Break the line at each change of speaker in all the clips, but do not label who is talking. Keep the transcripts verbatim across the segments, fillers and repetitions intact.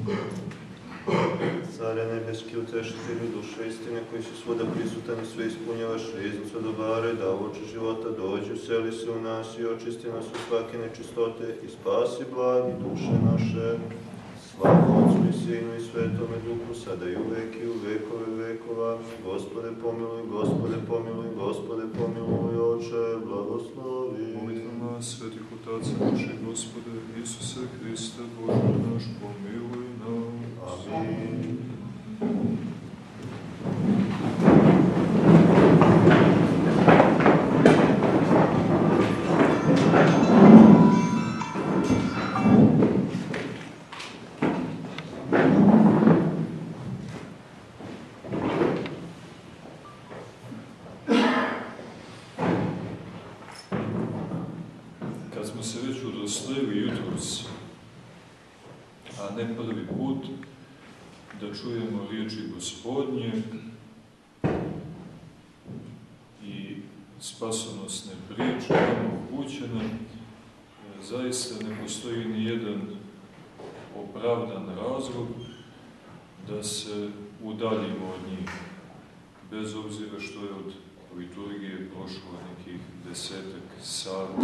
Care nebeski, utešitelju duše istine, koji si svuda prisutan i sve ispunjavaš riznicu dobara i davaoče života, dođi, useli se u nas i očisti nas od svake nečistote i spasi blagi duše naše. Slava Otcu i Sinu i Svetome Duhu, sada i uvek i u vekove vekova. Gospode pomiluj, Gospode pomiluj, Gospode pomiluj, Oče, blagoslovi.
Molitvama svetih otaca naših, Gospode Isuse Hriste, Bože naš, pomiluj nas.
Amin.
Kad smo se već udostojili jutros, a ne prvi put, da čujemo riječi Gospodnje i spasonosne priče nam upućene, zaista ne postoji ni jedan opravdan razlog da se udaljimo od njih, bez obzira što je od liturgije prošlo nekih desetak sati.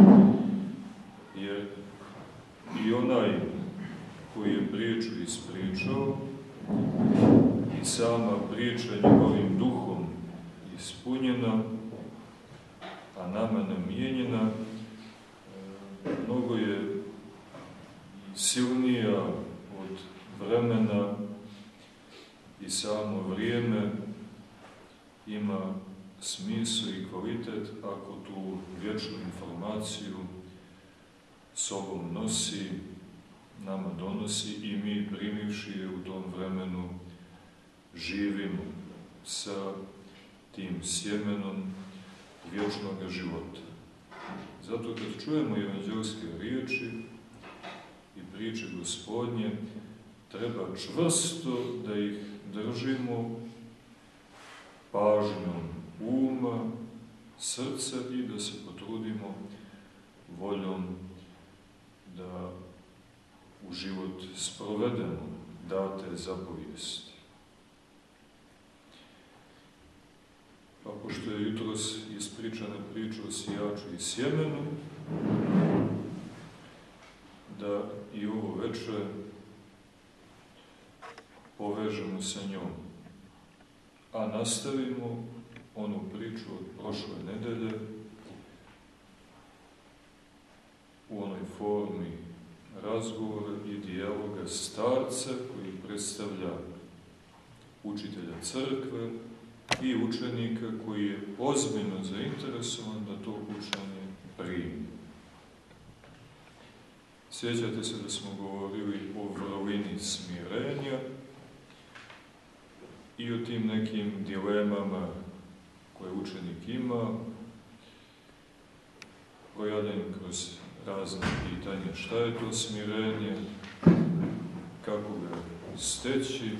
Jer i onaj koji je priču ispričao i sama priča njegovim duhom ispunjena, a nama namijenjena, mnogo je silnija od vremena i samo vrijeme ima smisao i kvalitet ako tu vječnu informaciju sobom nosi, nama donosi i mi primivši je u tom vremenu živimo sa tim sjemenom vječnog života. Zato kad čujemo evanđelske riječi i priče Gospodnje, treba čvrsto da ih držimo pažnjom uma, srca i da se potrudimo voljom da u život sprovedemo date zapovijesti. Pa pošto je jutros ispričana priča o sijaču i sjemenu, da i ovo večer povežemo sa njom, a nastavimo onu priču od prošle nedelje u onoj formi razgovora i dijaloga starca koji predstavlja učitelja crkve i učenika koji je ozbiljno zainteresovan da to učenje primi. Sjećate se da smo govorili o vrlini smirenja i o tim nekim dilemama koje učenik ima, projadan kroz razne pitanja šta je to smirenje, kako ga steći.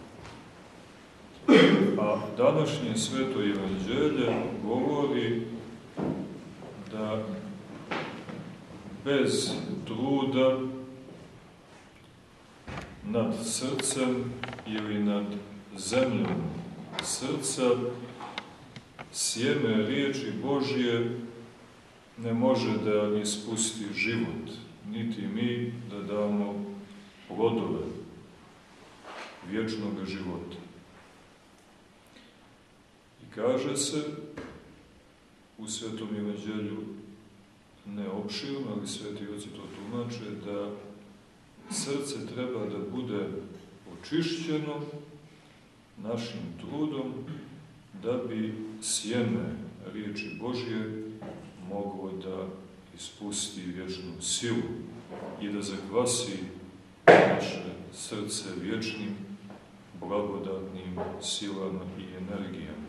A današnje sveto evanđelje govori da bez truda nad srcem ili nad zemljom srca sjeme riječi Božje ne može da ispusti život, niti mi da damo plodove vječnog života. I kaže se u Svetom evanđelju, ne opširno, ali sveti oci to tumače, da srce treba da bude očišćeno našim trudom da bi sjeme riječi Božje moglo da ispusti vječnu silu i da zakvasi naše srce vječnim, blagodatnim silama i energijama.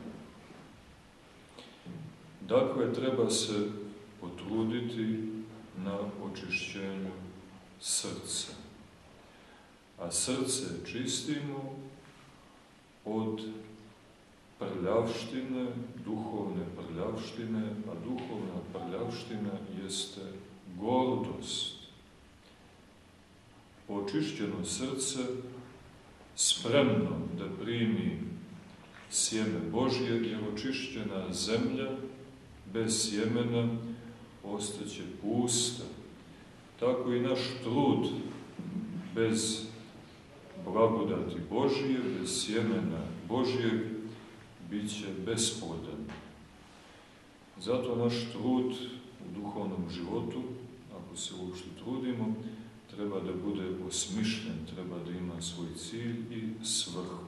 Dakle, treba se potruditi na očišćenju srca. A srce čistimo od prljavštine, duhovne prljavštine, a duhovna prljavština jeste gordost. očišćeno srce, spremno da primi sjeme Božje, jer očišćena zemlja bez sjemena ostaće pusta. Tako i naš trud bez blagodati Božje, bez sjemena Božjeg, bit će besplodan. Zato naš trud u duhovnom životu, ako se uopšte trudimo, treba da bude osmišljen, treba da ima svoj cilj i svrhu.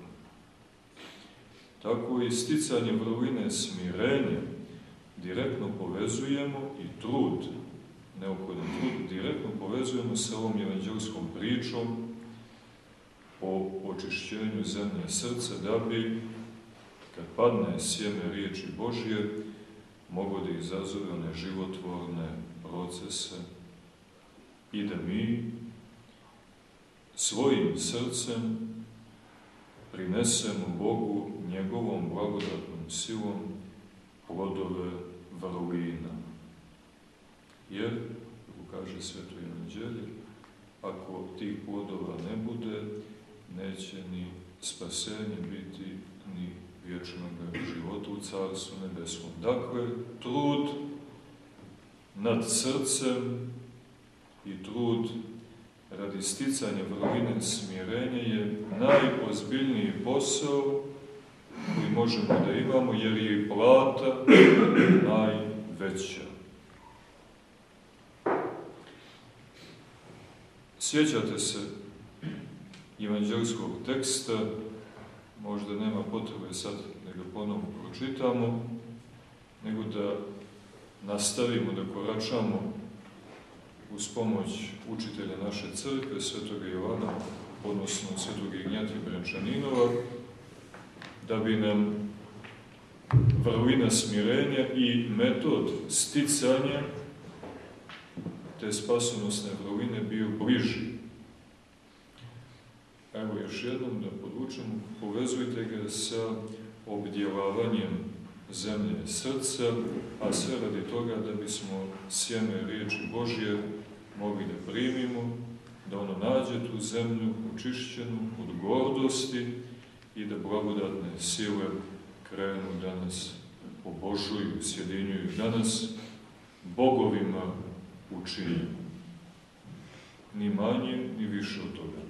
Tako i sticanje vrline smirenja direktno povezujemo i trud, neophodan trud, direktno povezujemo sa ovom evanđelskom pričom o očišćenju zemlje srca, da bi, kad padne sjeme riječi Božje, moglo da izazove one životvorne procese i da mi svojim srcem prinesemo Bogu njegovom blagodatnom silom plodove vrlina. Jer, kako kaže Sveto Evanđelje, ako tih plodova ne bude, neće ni spasenje biti, ni vječnog života u Carstvu nebeskom. Dakle, trud nad srcem i trud radi sticanja vrline smirenja je najozbiljniji posao koji možemo da imamo, jer je i plata najveća. Sjećate se evanđelskog teksta, možda nema potrebe sad da ga ponovno pročitamo, nego da nastavimo, da koračamo uz pomoć učitelja naše crkve, Svetoga Jovana, odnosno Svetog Ignjatija Brjančaninova, da bi nam vrlina smirenja i metod sticanja te spasonosne vrline bio bliži. Evo još jednom da podvučemo, povezujte ga sa obdjelavanjem zemlje srca, a sve radi toga da bismo sjeme riječi Božje mogli da primimo, da ono nađe tu zemlju očišćenu od gordosti i da blagodatne sile krenu da nas obožuju, sjedinjuju, da nas bogovima učinju. Ni manje, ni više od toga.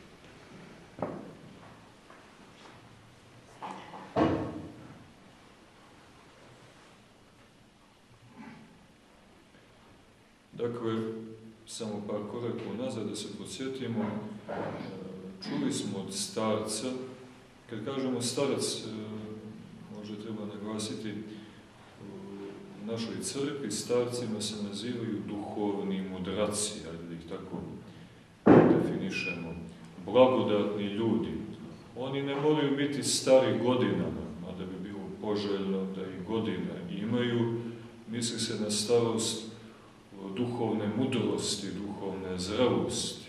Dakle, samo par koraka unazad da se podsjetimo, čuli smo od starca, kad kažemo starac, možda treba naglasiti, u našoj crkvi starcima se nazivaju duhovni mudraci, ajde da ih tako definišemo, blagodatni ljudi. Oni ne moraju biti stari godinama, mada bi bilo poželjno da i godine imaju, misli se na starost duhovne mudrosti, duhovne zrelosti.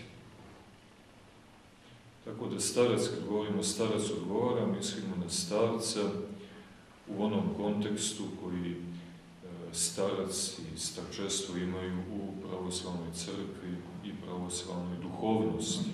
Tako da starac, kad govorimo starac odgovara, mislimo na starca u onom kontekstu koji starac i starčestvo imaju u pravoslavnoj crkvi i pravoslavnoj duhovnosti.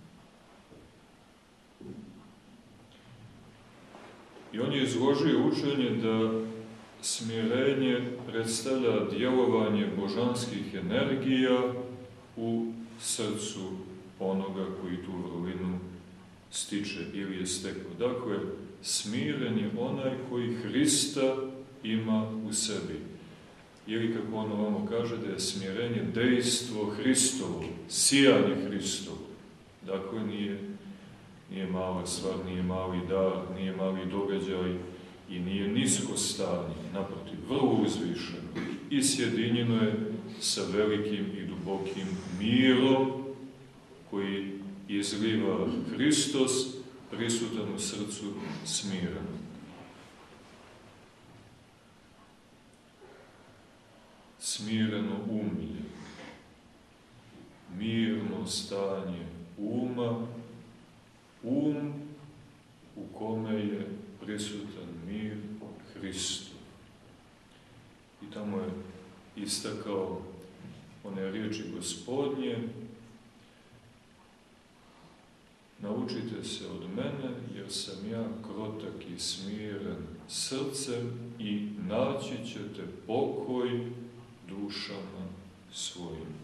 I on je izložio učenje da smirenje predstavlja djelovanje božanskih energija u srcu onoga koji tu vrlinu stiče ili je stekao. Dakle, smiren je onaj koji Hrista ima u sebi. Ili, kako on ovamo kaže, da je smirenje dejstvo Hristovo, sijanje Hristovo. Dakle, nije, nije mala stvar, nije mali dar, nije mali događaj, i nije nisko stanje, naprotiv, vrlo uzvišeno i sjedinjeno je sa velikim i dubokim mirom koji izliva Hristos, prisutan u srcu smiren. Smireno umlje, mirno stanje uma, um u kome je prisutan mir Hristu. I tamo je istakao one riječi Gospodnje, naučite se od mene, jer sam ja krotak i smiren srcem i naći ćete pokoj dušama svojim.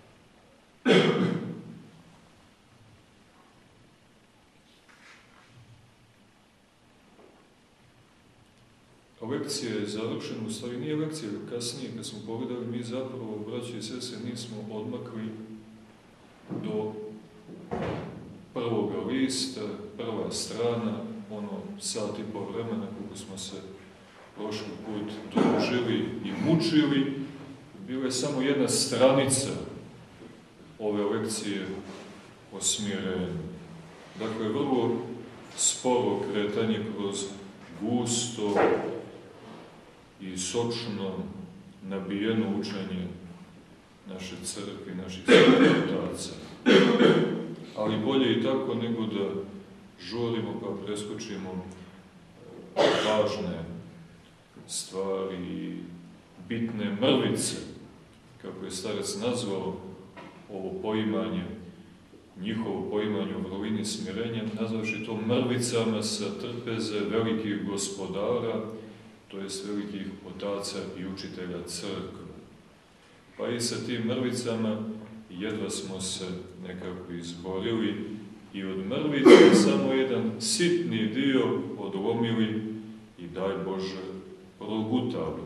Lekcija je završena, u stvari nije lekcija, kasnije kad smo pogledali, mi zapravo, braći i sestre, nismo odmakli do prvoga lista, prva strana, ono sat i pol vremena kako smo se prošli put družili i mučili, bila je samo jedna stranica ove lekcije o smirenju. Dakle, vrlo sporo kretanje kroz gusto i sočno nabijeno učenje naše crkve, naših svetih otaca. Ali bolje i tako nego da žurimo pa preskočimo važne stvari i bitne mrvice, kako je starac nazvao ovo poimanje, njihovo poimanje u vrlini smirenja, nazvavši to mrvicama sa trpeze velikih gospodara, to jest velikih otaca i učitelja crkve. Pa i sa tim mrvicama jedva smo se nekako izborili i od mrvice samo jedan sitni dio odlomili i daj Bože progutali.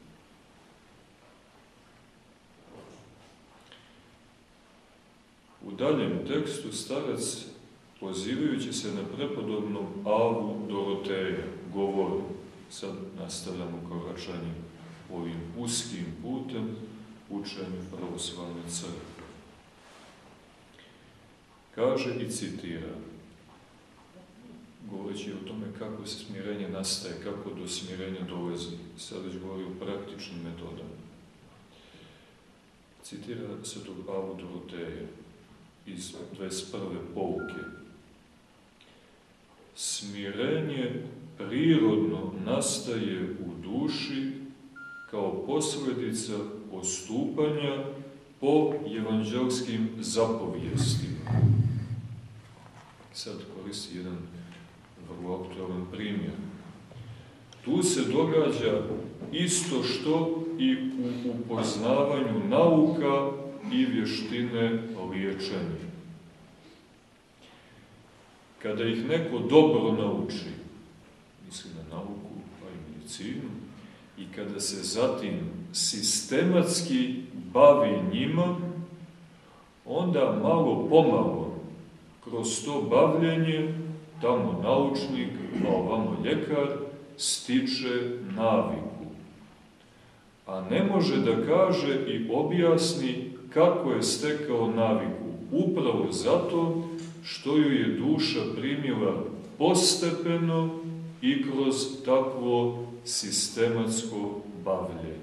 U daljem tekstu starac, pozivajući se na prepodobnom Avu Doroteja, govori, sad nastavljamo koračanje ovim uskim putem učenju pravoslavne crkve. Kaže i citira, govoreći o tome kako se smirenje nastaje, kako do smirenja dolazi, sad već govori o praktičnim metodama. Citira svetog Avu Doroteja iz dvadeset prve pouke. Smirenje prirodno nastaje u duši kao posljedica postupanja po evanđelskim zapovijestima. Sad koristi jedan vrlo aktualan primjer. Tu se događa isto što i u upoznavanju nauka i vještine liječenja. Kada ih neko dobro nauči, misli na nauku, pa i medicinu, i kada se zatim sistematski bavi njima, onda malo pomalo kroz to bavljenje tamo naučnik, a ovamo ljekar, stiče naviku. A ne može da kaže i objasni kako je stekao naviku. Upravo zato što ju je duša primila postepeno i kroz takvo sistematsko bavljenje.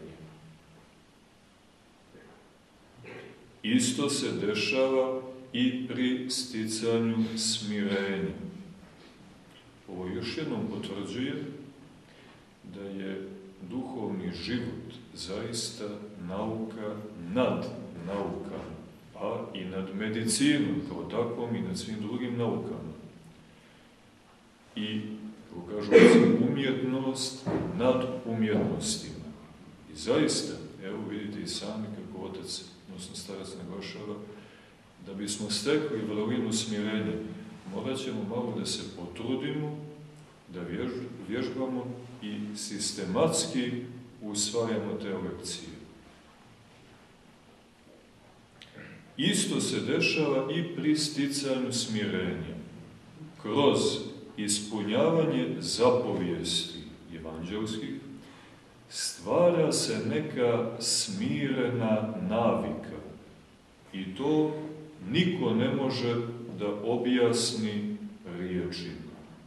Isto se dešava i pri sticanju smirenja. Ovo još jednom potvrđuje da je duhovni život zaista nauka nad naukama, pa i nad medicinom kao takvom i nad svim drugim naukama. I, kako kažu, umjetnost nad umjetnostima. I zaista, evo vidite i sami kako otac, odnosno starac naglašava, da bismo stekli vrlinu smirenja, morat ćemo malo da se potrudimo, da vježbamo i sistematski usvajamo te lekcije. Isto se dešava i pri sticanju smirenja. Kroz ispunjavanje zapovijesti evanđelskih stvara se neka smirena navika i to niko ne može da objasni riječima.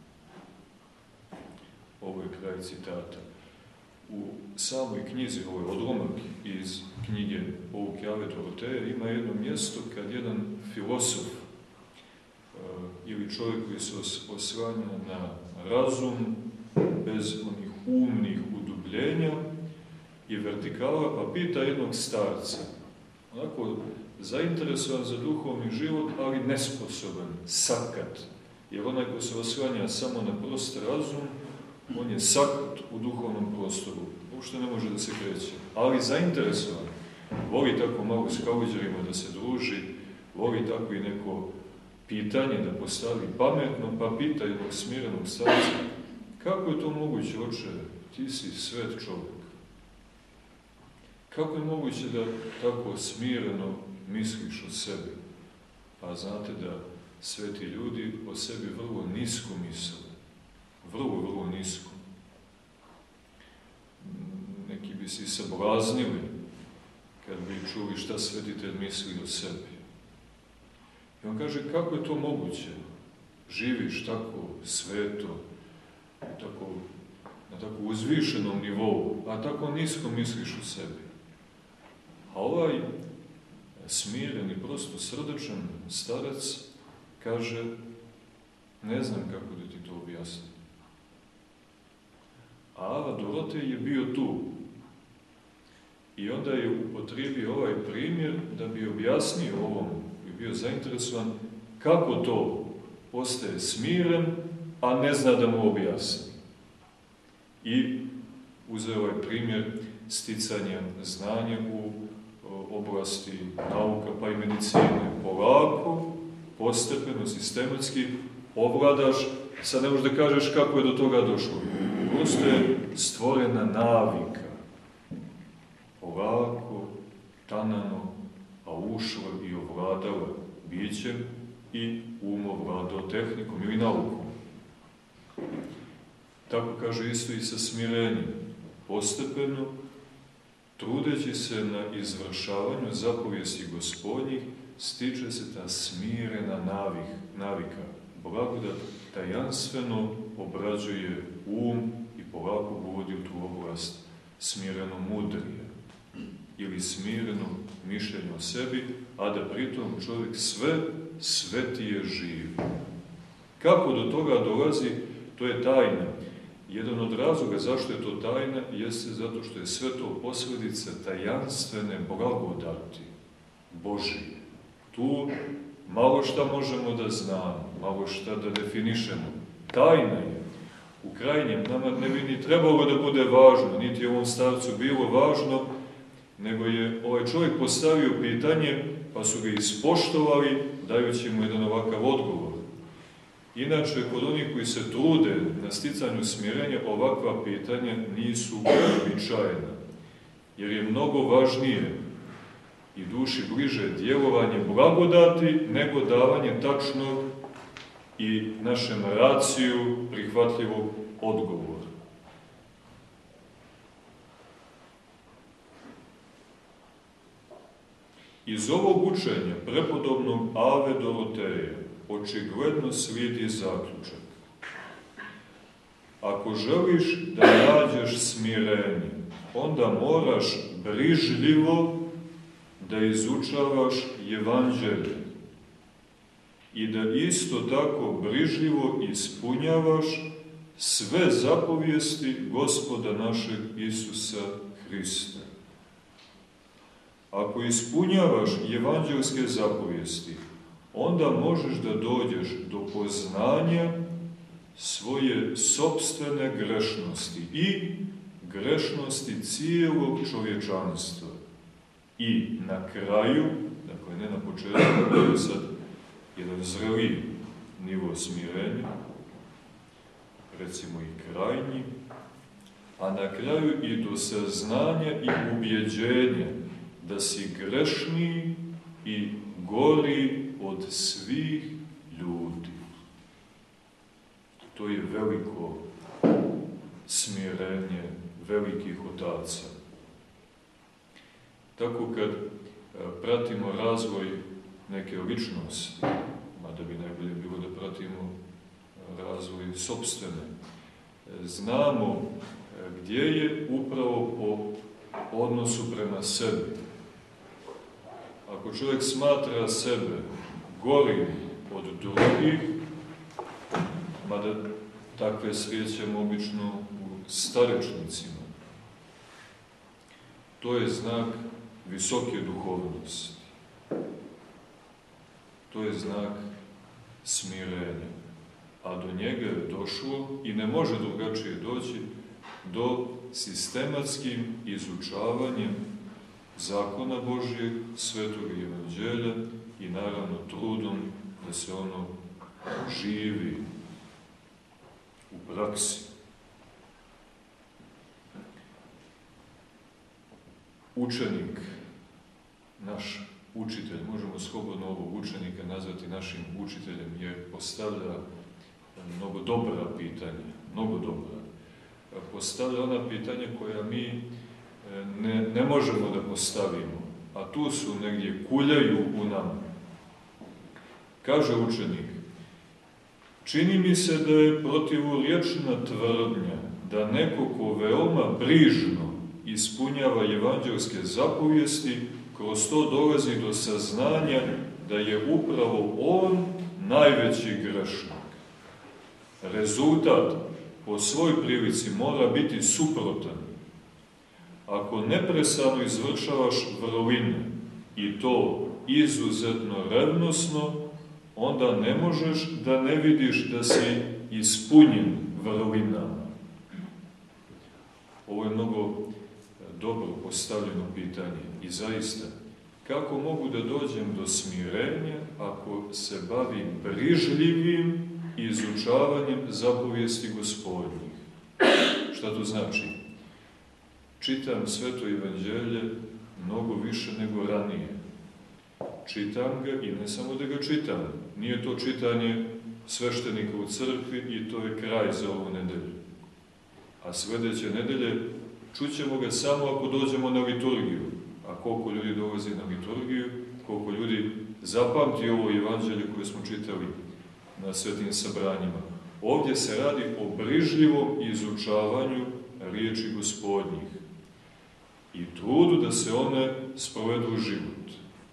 Ovo je kraj citata. U samoj knjizi, ovo je odlomak iz knjige Pouke Ave Doroteja, ima jedno mjesto kad jedan filosof ili čovjek koji se oslanja na razum, bez onih umnih udubljenja i vertikala, pa pita jednog starca, onako zainteresovan za duhovni život, ali nesposoban, sakat, Jer onaj ko se oslanja samo na prost razum, on je sakut u duhovnom prostoru. Uopšte ne može da se kreće. Ali zainteresovan. Voli tako malo s kauđerima da se druži, voli tako i neko pitanje da postavi pametno, pa pita jednog smirenog starca, kako je to moguće, oče, ti si svet čovjek. Kako je moguće da tako smireno misliš o sebi? Pa znate da sveti ljudi o sebi vrlo nisko misle. Vrlo, vrlo nisko. Neki bi se sablaznili kad bi čuli šta svetitelj misli o sebi. I on kaže, kako je to moguće? Živiš tako sveto, tako, na tako uzvišenom nivou, a tako nisko misliš o sebi. A ovaj smiren i prosto srdačan starac kaže, ne znam kako da ti to objasnim. A Ava Dorotej je bio tu. I onda je upotrijebio ovaj primjer da bi objasnio ovom, bi bio zainteresovan, kako to postaje smiren, a ne zna da mu objasni. I uzeo ovaj primjer sticanja znanja u oblasti nauka pa i medicine. Polako, postepeno, sistematski ovladaš, sad ne možeš da kažeš kako je do toga došlo. Prosto je stvorena navika. Polako, tanano, a ušla i ovladala bićem i um ovladao tehnikom ili naukom. Tako kaže isto i sa smirenjem. Postepeno, trudeći se na izvršavanju zapovijesti Gospodnjih, stiče se ta smirena navih, navika. Blagodat tajanstveno obrađuje um i polako uvodi u tu oblast smireno mudrije ili smireno mišljenje o sebi, a da pritom čovjek sve svetije živi. Kako do toga dolazi, to je tajna. Jedan od razloga zašto je to tajna jeste zato što je sve to posljedica tajanstvene blagodati Božije. Tu malo šta možemo da znamo, malo šta da definišemo. Tajna je. U krajnjem nama ne bi ni trebalo da bude važno, niti je ovom starcu bilo važno, nego je ovaj čovjek postavio pitanje, pa su ga ispoštovali, dajući mu jedan ovakav odgovor. Inače, kod onih koji se trude na sticanju smirenja, ovakva pitanja nisu uobičajena, jer je mnogo važnije i duši bliže djelovanje blagodati nego davanje tačnog i našem raciju prihvatljivog odgovora. Iz ovog učenja prepodobnog Ave Doroteja očigledno slijedi zaključak. Ako želiš da nađeš smirenje, onda moraš brižljivo da izučavaš Evanđelje i da isto tako brižljivo ispunjavaš sve zapovijesti Gospoda našeg Isusa Hrista. Ako ispunjavaš evanđelske zapovijesti, onda možeš da dođeš do poznanja svoje sopstvene grešnosti i grešnosti cijelog čovječanstva. I na kraju, dakle ne na početku, to je sad jedan zreli nivo smirenja, recimo i krajnji, a na kraju i do saznanja i ubjeđenja da si grešniji i gori od svih ljudi. To je veliko smirenje velikih otaca. Tako kad pratimo razvoj neke ličnosti, mada bi najbolje bilo da pratimo razvoj sopstvene, znamo gdje je upravo po odnosu prema sebi. Ako čovjek smatra sebe gorim od drugih, mada takve srećemo obično u starečnicima, to je znak visoke duhovnosti. To je znak smirenja. a do njega je došlo i ne može drugačije doći do sistematskim izučavanjem zakona Božijeg, Svetog Evanđelja i naravno trudom da se ono živi u praksi. Učenik, naš učitelj, možemo slobodno ovog učenika nazvati našim učiteljem, jer postavlja mnogo dobra pitanja, mnogo dobra. Postavlja ona pitanja koja mi ne, ne možemo da postavimo, a tu su negdje, kuljaju u nama. Kaže učenik, čini mi se da je protivurječna tvrdnja da neko ko veoma brižno ispunjava evanđelske zapovijesti, kroz to dolazi do saznanja da je upravo on najveći grešnik. Rezultat po svoj prilici mora biti suprotan. Ako neprestano izvršavaš vrline i to izuzetno revnosno, onda ne možeš da ne vidiš da si ispunjen vrlinama. Ovo je mnogo dobro postavljeno pitanje i zaista, kako mogu da dođem do smirenja ako se bavim brižljivim izučavanjem zapovijesti Gospodnjih? Šta to znači? Čitam Sveto Evanđelje mnogo više nego ranije. Čitam ga i ne samo da ga čitam. Nije to čitanje sveštenika u crkvi i to je kraj za ovu nedelju. A sledeće nedelje čućemo ga samo ako dođemo na liturgiju. A koliko ljudi dolazi na liturgiju, koliko ljudi zapamti ovo evanđelje koje smo čitali na svetim sabranjima. Ovdje se radi o brižljivom izučavanju riječi Gospodnjih i trudu da se one sprovedu u život.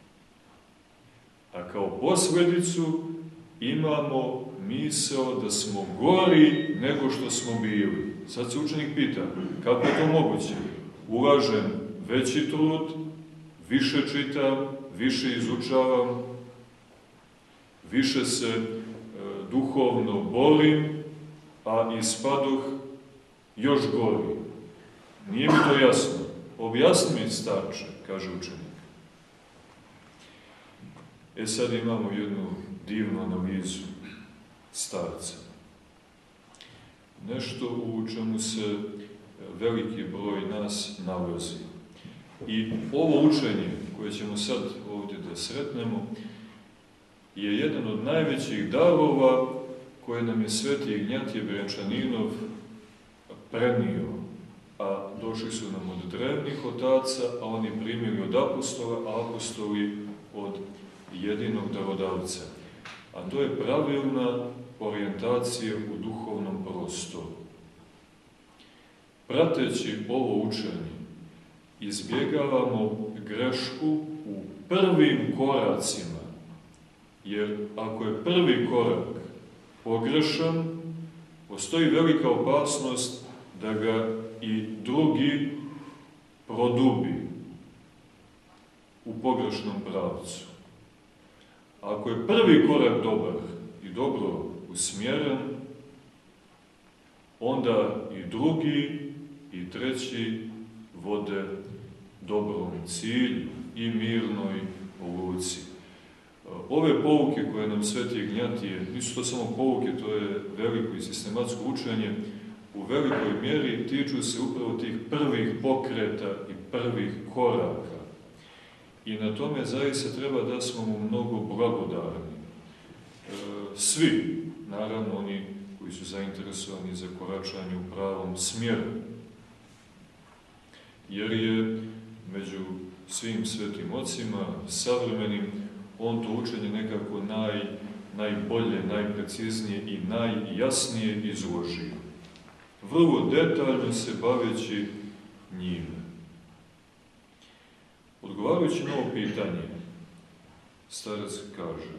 A kao posledicu imamo misao da smo gori nego što smo bili. Sad se učenik pita, kako je to moguće? Ulažem veći trud, više čitam, više izučavam, više se e, duhovno borim, a ispadoh još gori. Nije mi to jasno. Objasni mi, starče, kaže učenik. E sad imamo jednu divnu analizu starca. Nešto u čemu se veliki broj nas nalazi. I ovo učenje koje ćemo sad ovdje da sretnemo je jedan od najvećih darova koje nam je sveti Ignjatije Brjančaninov prenio, a došli su nam od drevnih otaca, a oni primili od apostola, a apostoli od jedinog darodavca. A to je pravilna orijentacija u duhovnom prostoru. Prateći ovo učenje, izbjegavamo grešku u prvim koracima, jer ako je prvi korak pogrešan, postoji velika opasnost da ga i drugi produbi u pogrešnom pravcu. Ako je prvi korak dobar i dobro usmjeren, onda i drugi i treći vode dobrom cilju i mirnoj luci. Ove pouke koje nam sveti Ignjatije, nisu to samo pouke, to je veliko i sistematsko učenje, u velikoj mjeri tiču se upravo tih prvih pokreta i prvih koraka. I na tome zaista treba da smo mu mnogo blagodarni. Svi, naravno oni koji su zainteresovani za koračanje u pravom smjeru. Jer je među svim svetim ocima, savremenim, on to učenje nekako naj, najbolje, najpreciznije i najjasnije izložio. Vrlo detaljno se baveći njime. Odgovarajući na ovo pitanje, starac kaže,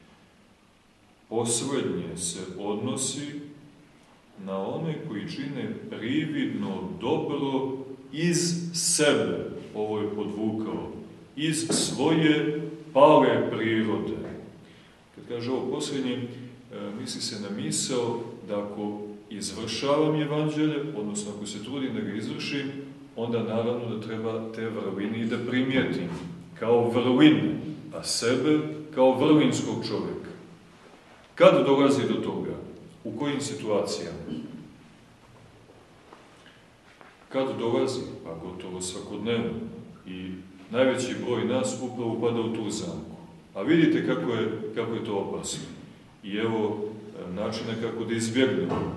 poslednje se odnosi na one koji čine prividno dobro iz sebe, ovo je podvukao, iz svoje pale prirode. Kad kaže ovo posljednje, misli se na misao da ako izvršavam evanđelje, odnosno ako se trudim da ga izvršim, onda naravno da treba te vrline i da primijetim kao vrline, a sebe kao vrlinskog čovjeka. Kad dolazi do toga? U kojim situacijama? Kad dolazi? Pa gotovo svakodnevno. I najveći broj nas upravo upada u tu zamku. A vidite kako je, kako je to opasno. I evo načina kako da izbjegnemo.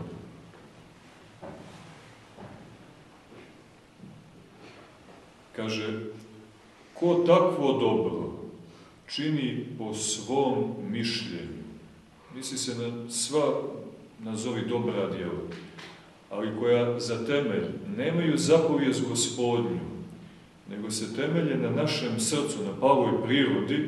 Kaže, ko takvo dobro čini po svom mišljenju, misli se na sva, nazovi dobra djela, ali koja za temelj nemaju zapovijest Gospodnju, nego se temelje na našem srcu, na paloj prirodi,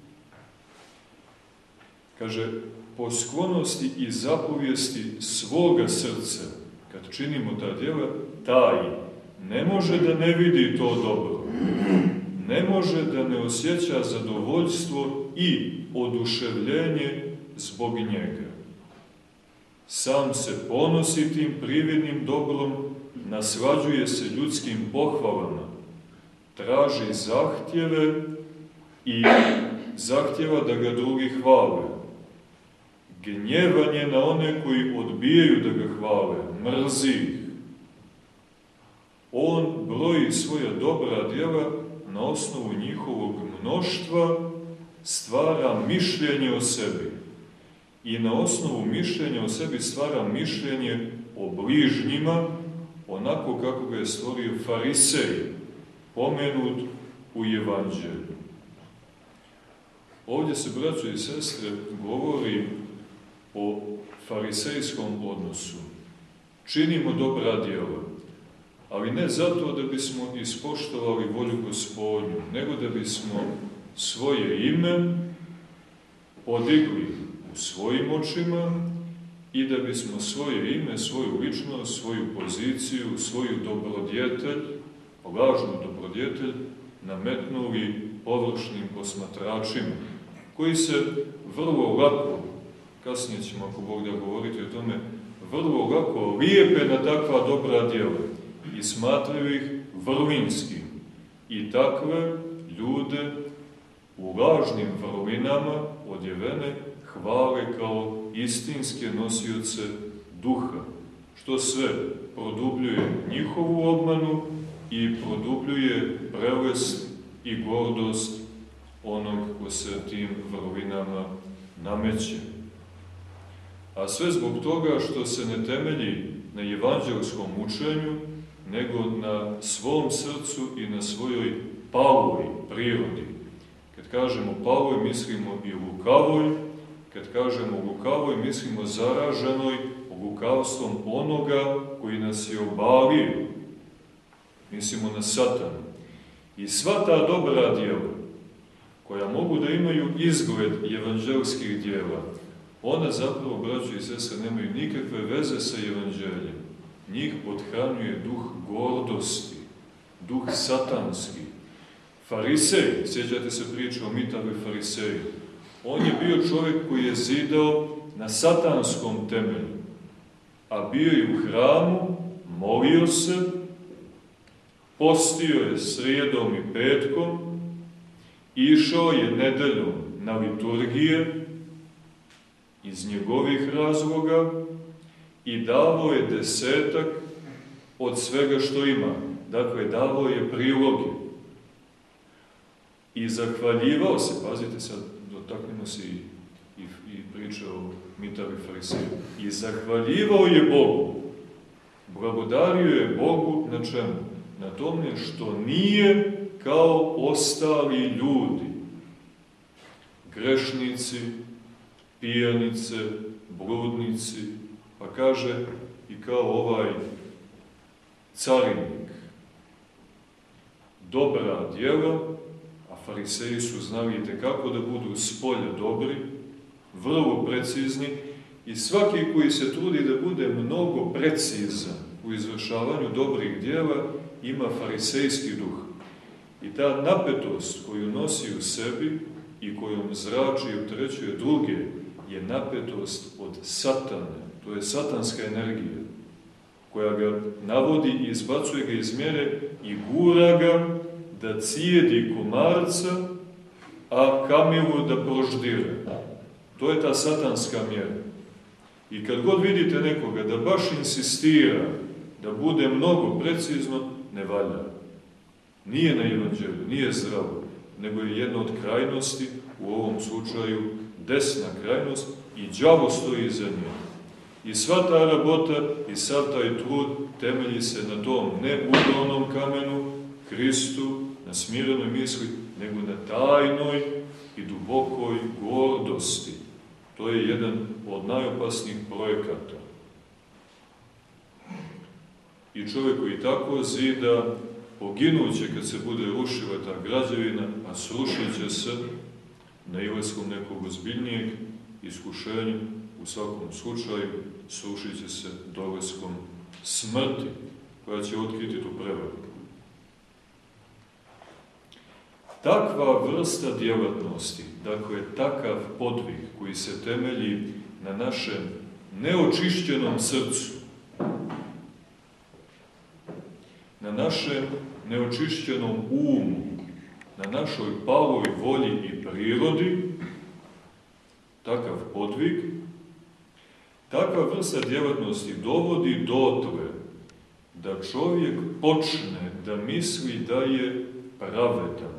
kaže, po sklonosti i zapovijesti svoga srca, kad činimo ta djela, taj ne može da ne vidi to dobro, ne može da ne osjeća zadovoljstvo i oduševljenje zbog njega. Sam se ponosi tim prividnim dobrom, naslađuje se ljudskim pohvalama, traži zahtjeve i zahtjeva da ga drugi hvale. Gnjevanje na one koji odbijaju da ga hvale, mrzi ih. On broji svoja dobra djela na osnovu njihovog mnoštva, stvara mišljenje o sebi. I na osnovu mišljenja o sebi stvara mišljenje o bližnjima, onako kako ga je stvorio farisej, pomenut u Evanđelju. Ovdje se, braćo i sestre, govori o farisejskom odnosu. Činimo dobra djela, ali ne zato da bismo ispoštovali volju Gospodnju, nego da bismo svoje ime podigli u svojim očima i da bismo svoje ime, svoju ličnost, svoju poziciju, svoju dobrodjetelj, lažnu dobrodjetelj, nametnuli površnim posmatračima, koji se vrlo lako, kasnije ćemo ako Bog da govoriti o tome, vrlo lako lijepe na takva dobra djela i smatraju ih vrlinskim. I takve ljude u lažnim vrlinama odjevene hvale kao istinske nosioce duha, što sve produbljuje njihovu obmanu i produbljuje prelest i gordost onog ko se tim vrlinama nameće. A sve zbog toga što se ne temelji na evanđelskom učenju, nego na svom srcu i na svojoj paloj prirodi. Kad kažemo paloj, mislimo i lukavoj, kad kažemo lukavoj, mislimo zaraženoj lukavstvom onoga koji nas je obalio. Mislimo na Satana. I sva ta dobra djela, koja mogu da imaju izgled evanđelskih djela, ona zapravo, braćo i sestre, nemaju nikakve veze sa evanđeljem. Njih pothranjuje duh gordosti, duh satanski. Farisej, sjećate se priče o Mitavi fariseju, on je bio čovjek koji je zidao na satanskom temelju, a bio je u hramu, molio se, postio je srijedom i petkom, išao je nedeljom na liturgije iz njegovih razloga i davao je desetak od svega što ima. Dakle, davao je priloge. I zahvaljivao se, pazite sad, dotaknemo se i, i, i priče o Mitavi fariseju, i zahvaljivao je Bogu. Blagodario je Bogu na čemu? Na tome što nije kao ostali ljudi. Grešnici, pijanice, bludnici, pa kaže i kao ovaj carinik. Dobra djela, a fariseji su znali itekako da budu spolja dobri, vrlo precizni, i svaki koji se trudi da bude mnogo precizan u izvršavanju dobrih djela ima farisejski duh. I ta napetost koju nosi u sebi i kojom zrači i opterećuje druge, je napetost od satane. To je satanska energija koja ga navodi i izbacuje ga iz mjere i gura ga da cijedi komarca, a kamilu da proždire. To je ta satanska mjera. I kad god vidite nekoga da baš insistira da bude mnogo precizno, ne valja. Nije na evanđelju, nije zdravo, nego je jedna od krajnosti, u ovom slučaju desna krajnost, i đavo stoji iza nje. I sva ta rabota i sav taj trud temelji se na tom ne udalnom kamenu, Hristu, na smirenoj misli, nego na tajnoj i dubokoj gordosti. To je jedan od najopasnijih projekata. I čovjek koji tako zida, poginuće kad se bude rušila ta građevina, a srušit će se nailazkom nekog ozbiljnijeg iskušenja, u svakom slučaju srušit će se dolaskom smrti, koja će otkriti tu prevaru. Takva vrsta djelatnosti, dakle takav podvig koji se temelji na našem neočišćenom srcu, na našem neočišćenom umu, na našoj paloj volji i prirodi, takav podvig, takva vrsta djelatnosti dovodi dotle da čovjek počne da misli da je pravedan.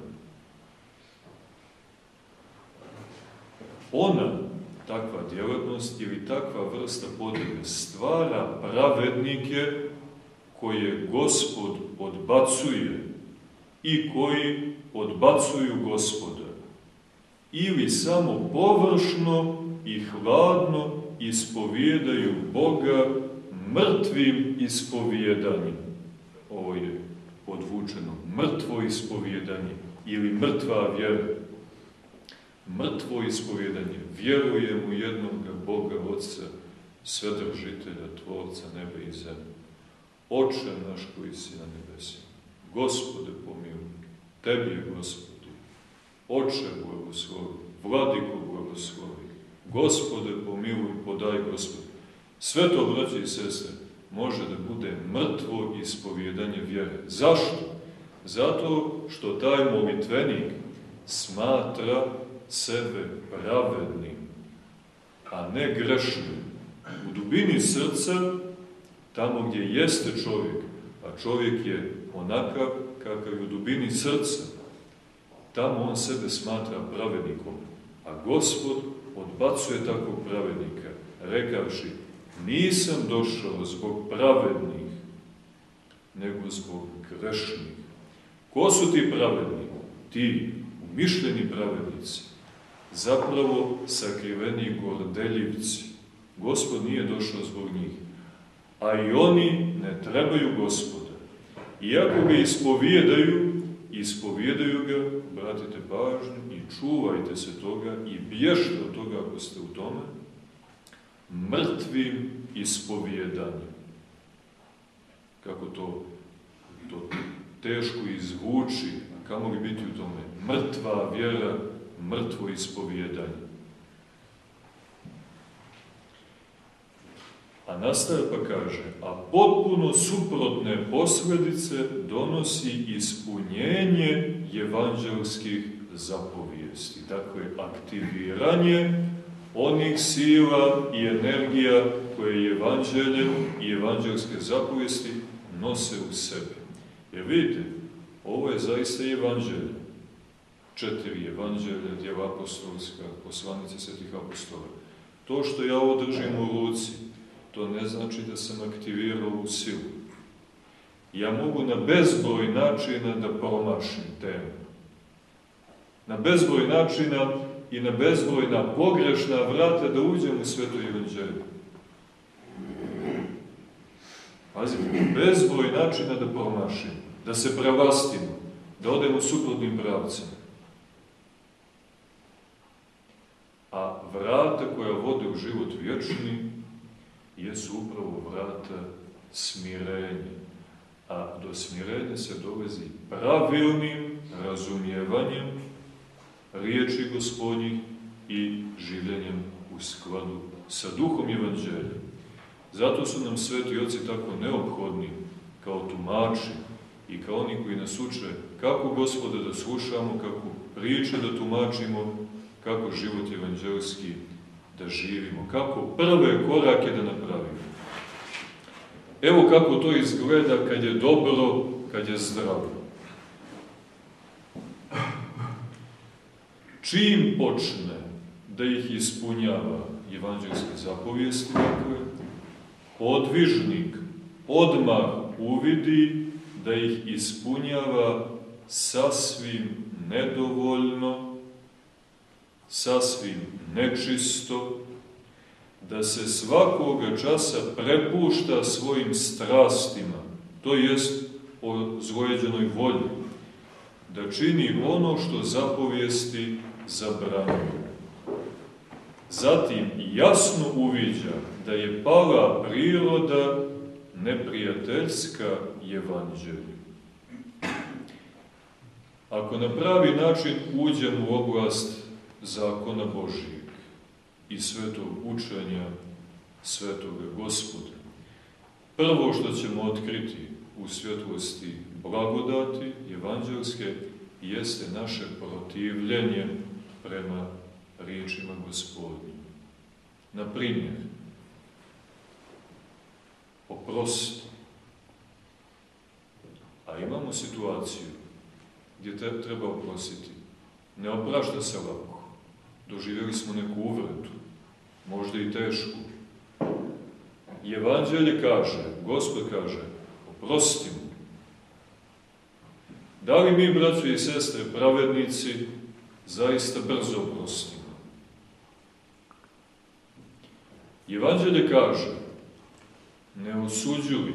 Ona, takva djelatnost ili takva vrsta podviga, stvara pravednike koje Gospod odbacuje i koji odbacuju Gospoda. Ili samo površno i hladno ispovijedaju Boga mrtvim ispovjedanjem. Ovo je podvučeno. Mrtvo ispovjedanje ili mrtva vjera. Mrtvo ispovjedanje. Vjerujem u jednog Boga, Otca, Svedržitelja, Tvorca neba i zemlje. Oče naš koji si na nebesima, Gospode pomiluj, tebi je Gospodi, Oče blagoslovi, Vladiko blagoslovi, Gospode pomiluj, podaj Gospode. Sve to, braći i sestre, može da bude mrtvo ispovjedanje vjere. Zašto? Zato što taj molitvenik smatra sebe pravednim, a ne grešnim. U dubini srca, tamo gdje jeste čovjek, a čovjek je onakav kakav je u dubini srca, tamo on sebe smatra pravednikom, a Gospod odbacuje takvog pravednika, rekavši, nisam došao zbog pravednih, nego zbog grešnih. Ko su ti pravedni? Ti, umišljeni pravednici, zapravo sakriveni gordeljivci. Gospod nije došao zbog njih, a i oni ne trebaju Gospoda. Iako ga ispovijedaju, ispovijedaju ga, obratite pažnju i čuvajte se toga i bježte od toga ako ste u tome, mrtvim ispovijedanjem. Kako to, to teško izvuči, kamo li biti u tome? Mrtva vjera, mrtvo ispovijedanje. A nastaje pa kaže, a potpuno suprotne posljedice donosi ispunjenje evanđelskih zapovijesti. Dakle, aktiviranje onih sila i energija koje evanđelje i evanđelske zapovijesti nose u sebi. Jer vidite, ovo je zaista evanđelje. Četiri evanđelja, djela apostolska, poslanice svetih apostola. To što ja ovo držim u ruci, to ne znači da sam aktivirao u silu. Ja mogu na bezbroj načina da promašim temu. Na bezbroj načina i na bezbrojna pogrešna vrata da uđem u sveto evanđelje. Pazite, bezbroj načina da promašim, da se prevlastimo, da odem u suprotnim pravcima. A vrata koja vode u život vječni jesu upravo vrata smirenja. A do smirenja se dolazi pravilnim razumijevanjem riječi Gospodnjih i življenjem u skladu sa duhom evanđelja. Zato su nam sveti oci tako neophodni kao tumači i kao oni koji nas uče kako Gospoda da slušamo, kako priče da tumačimo, kako život evanđelski da živimo, kako prve korake da napravimo. Evo kako to izgleda kad je dobro, kad je zdravo. Čim počne da ih ispunjava evanđelske zapovijesti, dakle, podvižnik odmah uvidi da ih ispunjava sasvim nedovoljno, sasvim nečisto, da se svakoga časa prepušta svojim strastima, to jest o zgojeđenoj volji, da čini ono što zapovijesti zabranjuju. Zatim jasno uviđa da je pala priroda neprijateljska evanđelju. Ako na pravi način uđemo u oblast zakona Božijeg i svetog učenja svetoga Gospoda, prvo što ćemo otkriti u svjetlosti blagodati evanđelske jeste naše protivljenje prema riječima Gospodnjim. Na primjer, oprosti. A imamo situaciju gdje te treba oprostiti. Ne oprašta se lako. Doživjeli smo neku uvredu, možda i tešku. Evanđelje kaže, Gospod kaže, oprostimo. Da li mi, braćo i sestre, pravednici, zaista brzo oprostimo? Evanđelje kaže, ne osuđuj.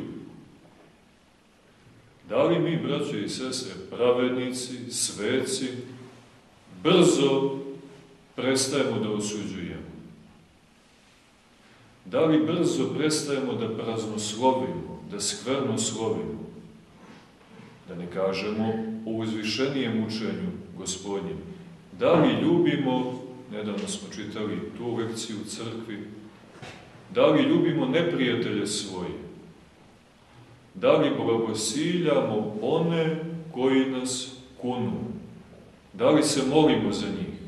Da li mi, braćo i sestre, pravednici, sveci, brzo prestajemo da osuđujemo? Da li brzo prestajemo da praznoslovimo, da skvernoslovimo? Da ne kažemo o uzvišenijem učenju Gospodnjem. Da li ljubimo, nedavno smo čitali tu lekciju u crkvi, da li ljubimo neprijatelje svoje? Da li blagosiljamo one koji nas kunu? Da li se molimo za njih?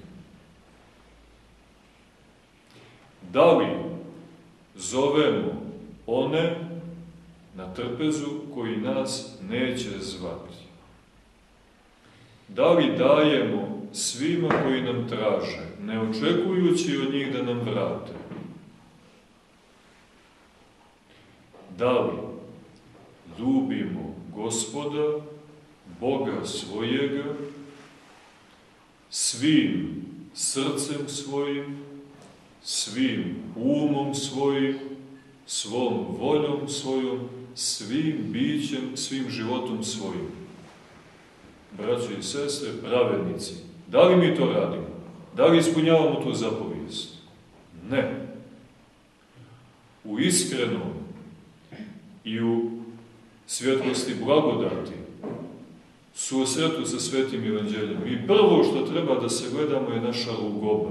Da li zovemo one na trpezu koji nas neće zvati? Da li dajemo svima koji nam traže, ne očekujući od njih da nam vrate? Da li ljubimo Gospoda, Boga svojega, svim srcem svojim, svim umom svojim, svom voljom svojom, svim bićem, svim životom svojim? Braćo i sestre, pravednici, da li mi to radimo? Da li ispunjavamo tu zapovijest? Ne. U iskrenom i u svjetlosti blagodati, susretu sa svetim evanđeljem, mi prvo što treba da se gledamo je naša lugoba.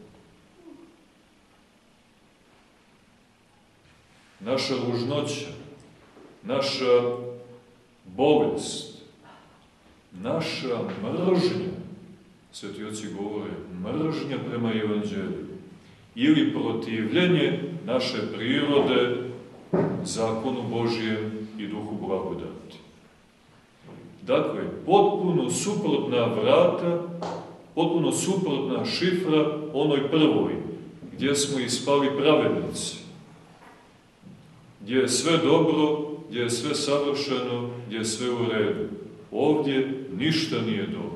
Naša ružnoća, naša bolest, naša mržnja, sveti oci govore, mržnja prema evanđelju, ili protivljenje naše prirode zakonu Božijem i duhu blagodati. Dakle, potpuno suprotna vrata, potpuno suprotna šifra onoj prvoj, gdje smo ispali pravednici, gdje je sve dobro, gdje je sve savršeno, gdje je sve u redu. Ovdje ništa nije dobro.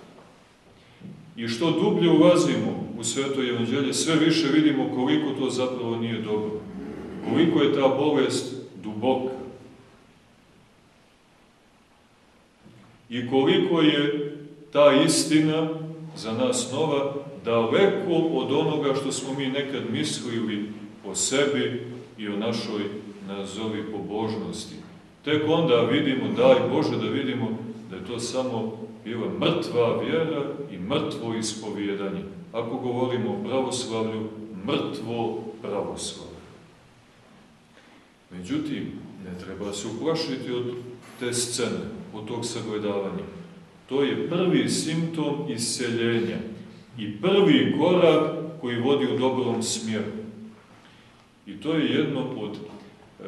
I što dublje ulazimo u sveto evanđelje, sve više vidimo koliko to zapravo nije dobro. Koliko je ta bolest duboka. I koliko je ta istina za nas nova daleko od onoga što smo mi nekad mislili o sebi i o našoj, nazovi, pobožnosti. Tek onda vidimo, daj Bože da vidimo da je to samo bila mrtva vjera i mrtvo ispovijedanje. Ako govorimo o pravoslavlju, mrtvo pravoslavlje. Međutim, ne treba se uplašiti od te scene, od tog sagledavanja. To je prvi simptom isceljenja i prvi korak koji vodi u dobrom smjeru. I to je jedno od, e,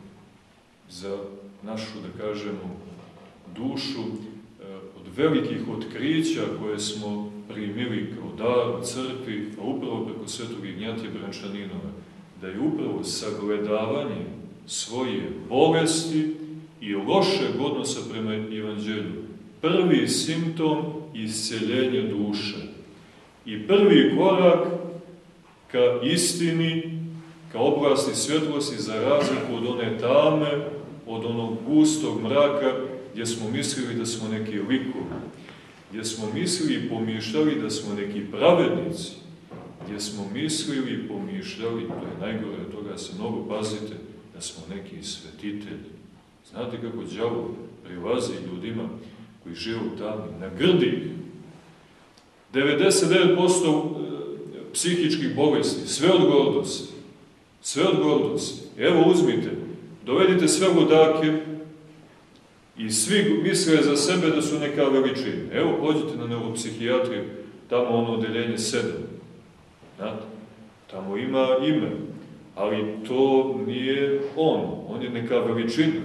za našu, da kažemo, dušu, e, od velikih otkrića koje smo primili kao dar u crkvi, a upravo preko svetog Ignjatija Brančaninova, da je upravo sagledavanje svoje bolesti i lošeg odnosa prema Evanđelju prvi simptom isceljenja duše i prvi korak ka istini, ka oblasti svjetlosti, za razliku od one tame, od onog gustog mraka gdje smo mislili da smo neki likovi, gdje smo mislili i pomišljali da smo neki pravednici, gdje smo mislili i pomišljali, to je najgore, toga se mnogo pazite, da smo neki svetitelji. Znate kako đavo prilazi ljudima koji žive u tami, nagrdi ih. devedeset devet posto psihičkih bolesti, sve od gordosti, sve od gordosti. Evo uzmite, dovedite sve ludake i svi misle za sebe da su neka veličina. Evo, pođite na neuropsihijatriju, tamo ono odeljenje sedam. Znate, tamo ima ime, ali to nije on, on je neka veličina.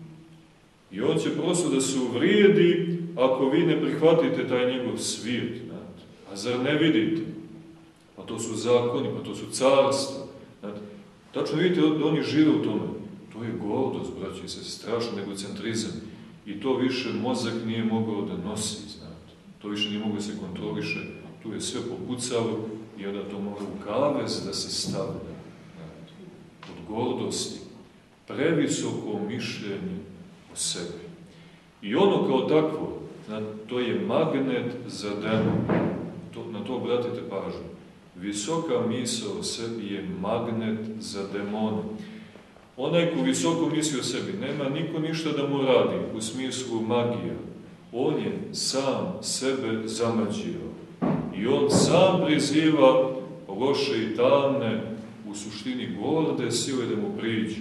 I on će prosto da se uvrijedi ako vi ne prihvatite taj njegov svijet. Znate. A zar ne vidite? Pa to su zakoni, pa to su carstva. Znate. Tačno vidite da oni žive u tome. To je gordost, braći se, strašan egocentrizam. I to više mozak nije mogao da nosi, znate. To više nije mogao da se kontroliše. Tu je sve popucalo i onda to mora u kavez da se stavlja. Znate. Od gordosti. Previsoko mišljenje o sebi. I ono kao takvo, znate, to je magnet za demon. To, na to obratite pažnju. Visoka misao o sebi je magnet za demone. Onaj ko visoko misli o sebi, nema niko ništa da mu radi u smislu magija. On je sam sebe zamađio. I on sam priziva loše i tamne, u suštini gorde sile da mu priđu.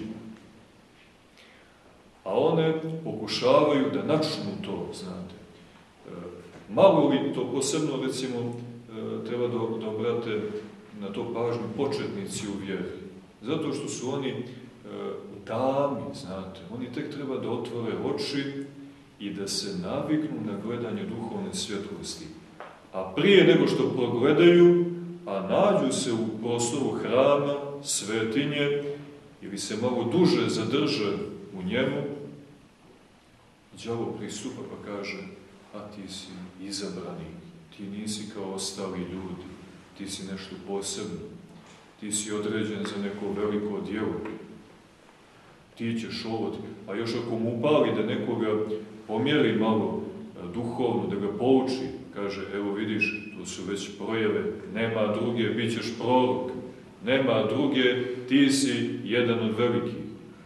A one pokušavaju da načnu to, znate. Malo li to posebno, recimo, treba da, da obrate na to pažnju početnici u vjeri. Zato što su oni u tami, znate. Oni tek treba da otvore oči i da se naviknu na gledanje duhovne svjetlosti. A prije nego što progledaju, a nađu se u prostoru hrama, svetinje, ili se malo duže zadrže u njemu, đavo pristupa pa kaže: a ti si izabrani, ti nisi kao ostali ljudi, ti si nešto posebno, ti si određen za neko veliko djelo, ti ćeš ovo, a još ako mu upali da nekoga pomjeri malo duhovno, da ga pouči, kaže: evo vidiš, to su već projave, nema druge, bit ćeš prorok, nema druge, ti si jedan od velikih.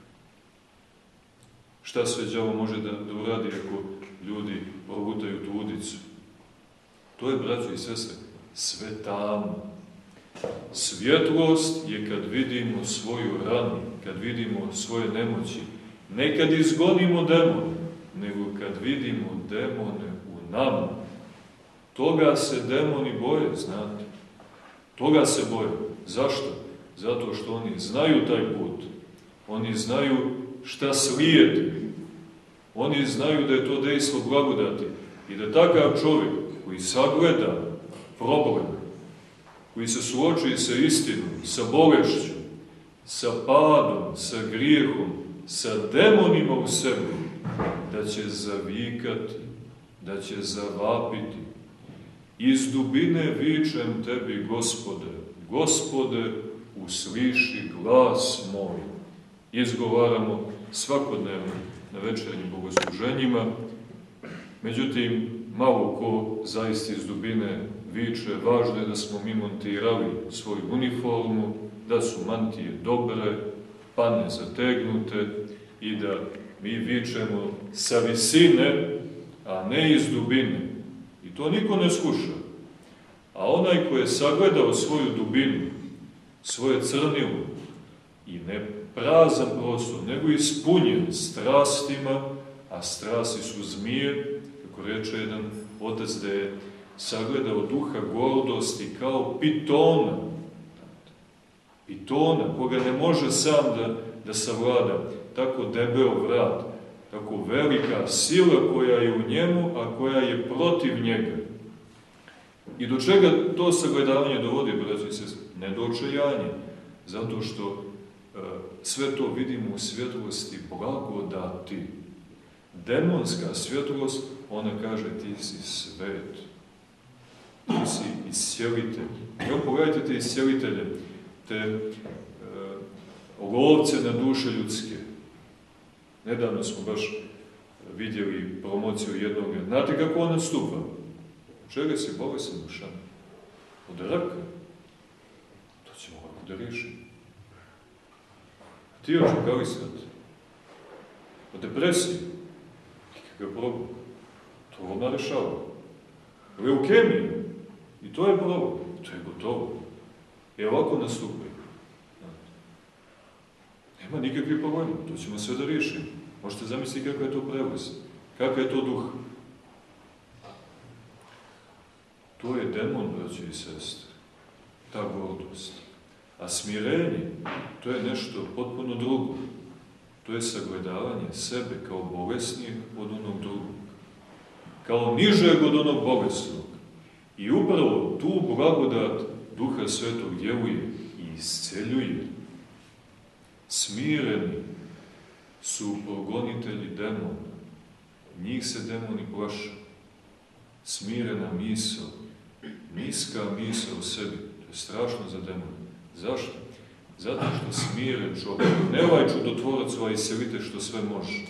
Šta sve đavo može da, da uradi ako ljudi progutaju tu udicu? To je, braćo i sestre, sve tamo. Svjetlost je kad vidimo svoju ranu, kad vidimo svoje nemoći. Ne kad izgonimo demone, nego kad vidimo demone u nama. Toga se demoni boje, znate. Toga se boje. Zašto? Zato što oni znaju taj put. Oni znaju šta slijedi. Oni znaju da je to dejstvo blagodati i da takav čovjek koji sagleda problem, koji se suoči sa istinom, sa bolešću, sa padom, sa grijehom, sa demonima u sebi, da će zavikati, da će zavapiti. Iz dubine vičem tebi, Gospode, Gospode, usliši glas moj. Izgovaramo svakodnevno na večernjim bogosluženjima. Međutim, malo ko zaista iz dubine viče, važno je da smo mi montirali svoju uniformu, da su mantije dobre, pane zategnute i da mi vičemo sa visine, a ne iz dubine. I to niko ne skuša. A onaj ko je sagledao svoju dubinu, svoje crnilo i ne prazan prostor, nego ispunjen strastima, a strasti su zmije, kako reče jedan otac da je sagledao duha gordosti kao pitona. Pitona, koga ne može sam da, da savlada, tako debeo vrat, tako velika sila koja je u njemu, a koja je protiv njega. I do čega to sagledavanje dovodi, braći i sestre? Ne do očajanja, zato što e, sve to vidimo u svjetlosti blagodati. Demonska svjetlost, ona kaže, ti si svet, ti si iscelitelj. Evo pogledajte te iscelitelje, te e, lovce na duše ljudske. Nedavno smo baš vidjeli promociju jednog. Znate kako on nastupa? Čega si bolesan dušan? Od raka. To ćemo ovako da riješimo. Ti očekali sad? Od depresije? Nikakav problem. To odmah rešava. Leukemija? I to je problem. To je gotovo. I ovako nastupaju. Nema nikakvih problema. To ćemo sve da riješimo. Možete zamisliti kako je to prelaz. Kakav je to duh. To je demon, braći i sestre. Ta gordost. A smirenje, to je nešto potpuno drugo. To je sagledavanje sebe kao bolesnijeg od onog drugog. Kao nižeg od onog bolesnog. I upravo tu blagodat Duha Svetog djeluje i isceljuje. Smireni su progonitelji demona. Njih se demoni plaše. Smirena misao, niska misao u sebi, to je strašno za demona. Zašto? Zato što smiren čovjek, ne ovaj čudotvorac, ovaj iscelitelj što sve može.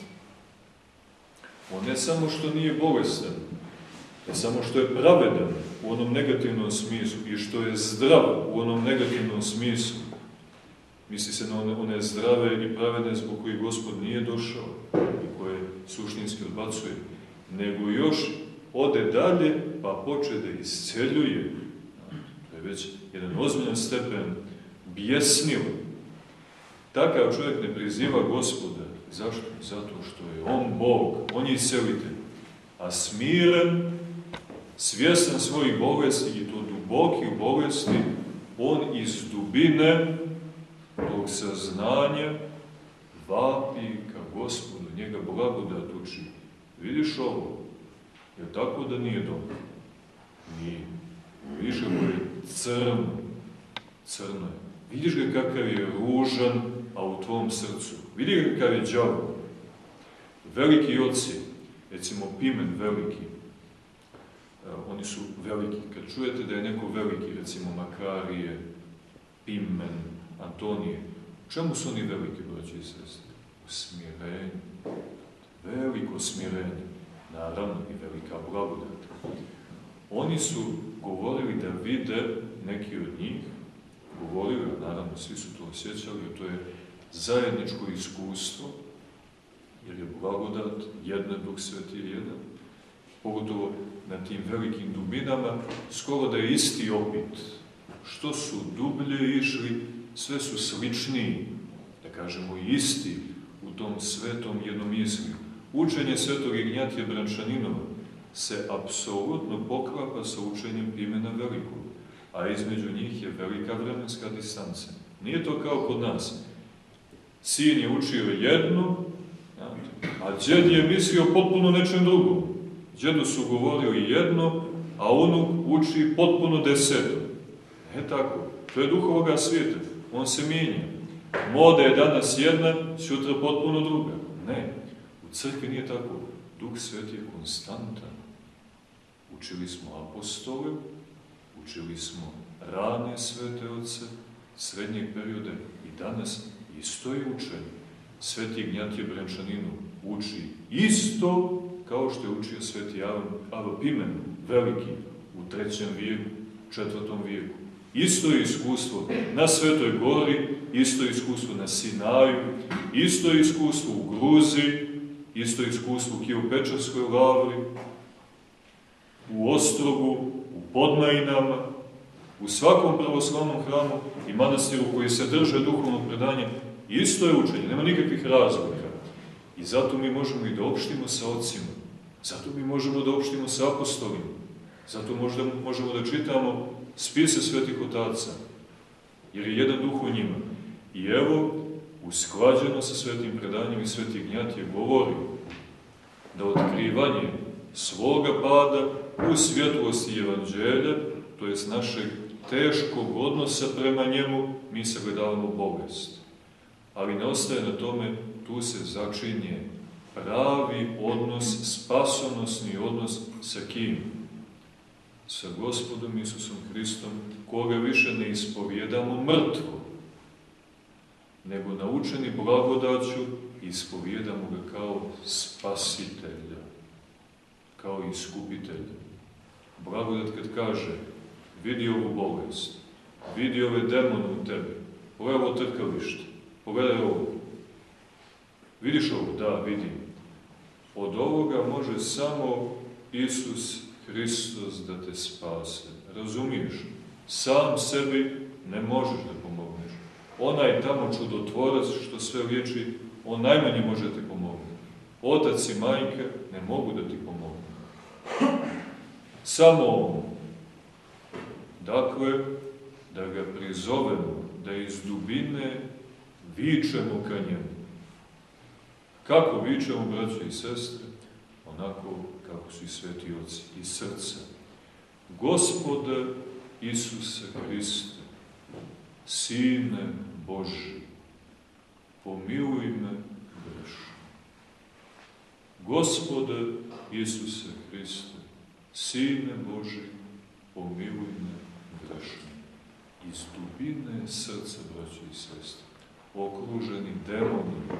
On ne samo što nije bolestan, ne samo što je pravedan u onom negativnom smislu i što je zdrav u onom negativnom smislu. Misli se na one, one zdrave i pravedne zbog koji Gospod nije došao i koje suštinski odbacuje, nego još ode dalje pa poče da isceljuje. To je već jedan ozbiljan stepen bjesnila. Takav čovjek ne priziva Gospoda. Zašto? Zato što je on Bog, on je iscelitelj. A smiren, svjestan svojih bolesti i to dubokih bolesti, on iz dubine tog saznanja vapi ka Gospodu, njega blagodat uči. Vidiš ovo? Je tako da nije dobro? Nije. Vidiš kako je crno. Crno je. Vidiš ga kakav je ružan, a u tvom srcu. Vidi ga kakav je đavo. Veliki oci, recimo Pimen veliki, oni su veliki. Kad čujete da je neko veliki, recimo Makarije, Pimen, Antonije, u čemu su oni veliki, braći i sestre? U smirenju. Veliko smirenje. Naravno i velika blagodat. Oni su govorili da vide, neki od njih, govorili, naravno svi su to osjećali, to je zajedničko iskustvo, jer je blagodat jedna, Duh Sveti je jedan, pogotovo na tim velikim dubinama, skoro da je isti opit. Što su dublje išli, sve su sličniji, da kažemo isti, u tom svetom jednomisliju. Učenje svetog Ignjatija Brančaninova se apsolutno poklapa sa učenjem Pimena Velikog, a između njih je velika vremenska distanca. Nije to kao kod nas. Sin je učio jedno, a džed je mislio potpuno nečem drugom. Džedu su govorili jedno, a unuk uči potpuno deseto. Ne tako. To je duh ovoga svijeta. On se mijenja. Moda je danas jedna, sutra potpuno druga. Ne. U crkvi nije tako. Duh Sveti je konstantan. Učili smo apostole, učili smo rane svete oce, srednjeg perioda i danas isto je učenje. Sveti Ignjatije Brančaninu uči isto kao što je učio sveti Ava Pimen, veliki, u trećem vijeku, četvrtom vijeku. Isto je iskustvo na Svetoj gori, isto je iskustvo na Sinaju, isto je iskustvo u Gruziji, isto je iskustvo u U svakom pravoslavnom hramu i manastiru koji se drže duhovnog predanja, isto je učenje, nema nikakvih razlika. I zato mi možemo i da opštimo sa ocima, zato mi možemo da opštimo sa apostolima, zato možda možemo da čitamo spise svetih otaca, jer je jedan duh u njima. I evo, usklađeno sa svetim predanjem i sveti Ignjatije govori da otkrivanje svoga pada u svjetlosti evanđelja, to jest našeg teškog odnosa prema njemu, mi sagledavamo bolest. Ali ne ostaje na tome, tu se začinje pravi odnos, spasonosni odnos sa kim? Sa Gospodom Isusom Hristom, koga više ne ispovjedamo mrtvo, nego naučeni blagodaću ispovjedamo ga kao spasitelja, kao iskupitelja. Blagodat kad kaže, vidi ovu bolest, vidi ove demone u tebi, pogledaj ovo trkalište, pogledaj ovo. Vidiš ovo? Da, vidim. Od ovoga može samo Isus Hristos da te spase. Razumiješ? Sam sebi ne možeš da pomogneš. Onaj tamo čudotvorac što sve liječi, on najmanje može da ti pomogne. Otac i majke ne mogu da ti pomogu. Samo on. Dakle, da ga prizovemo, da iz dubine vičemo ka njemu. Kako vičemo, braćo i sestre? Onako kako su i sveti oci, iz srca. Gospode Isuse Hriste, Sine Božji, pomiluj me grešno. Gospode Isuse Hriste, Sine Božji, pomiluj me grešno. Iz dubine srca, braćo i sestre, okruženi demonima,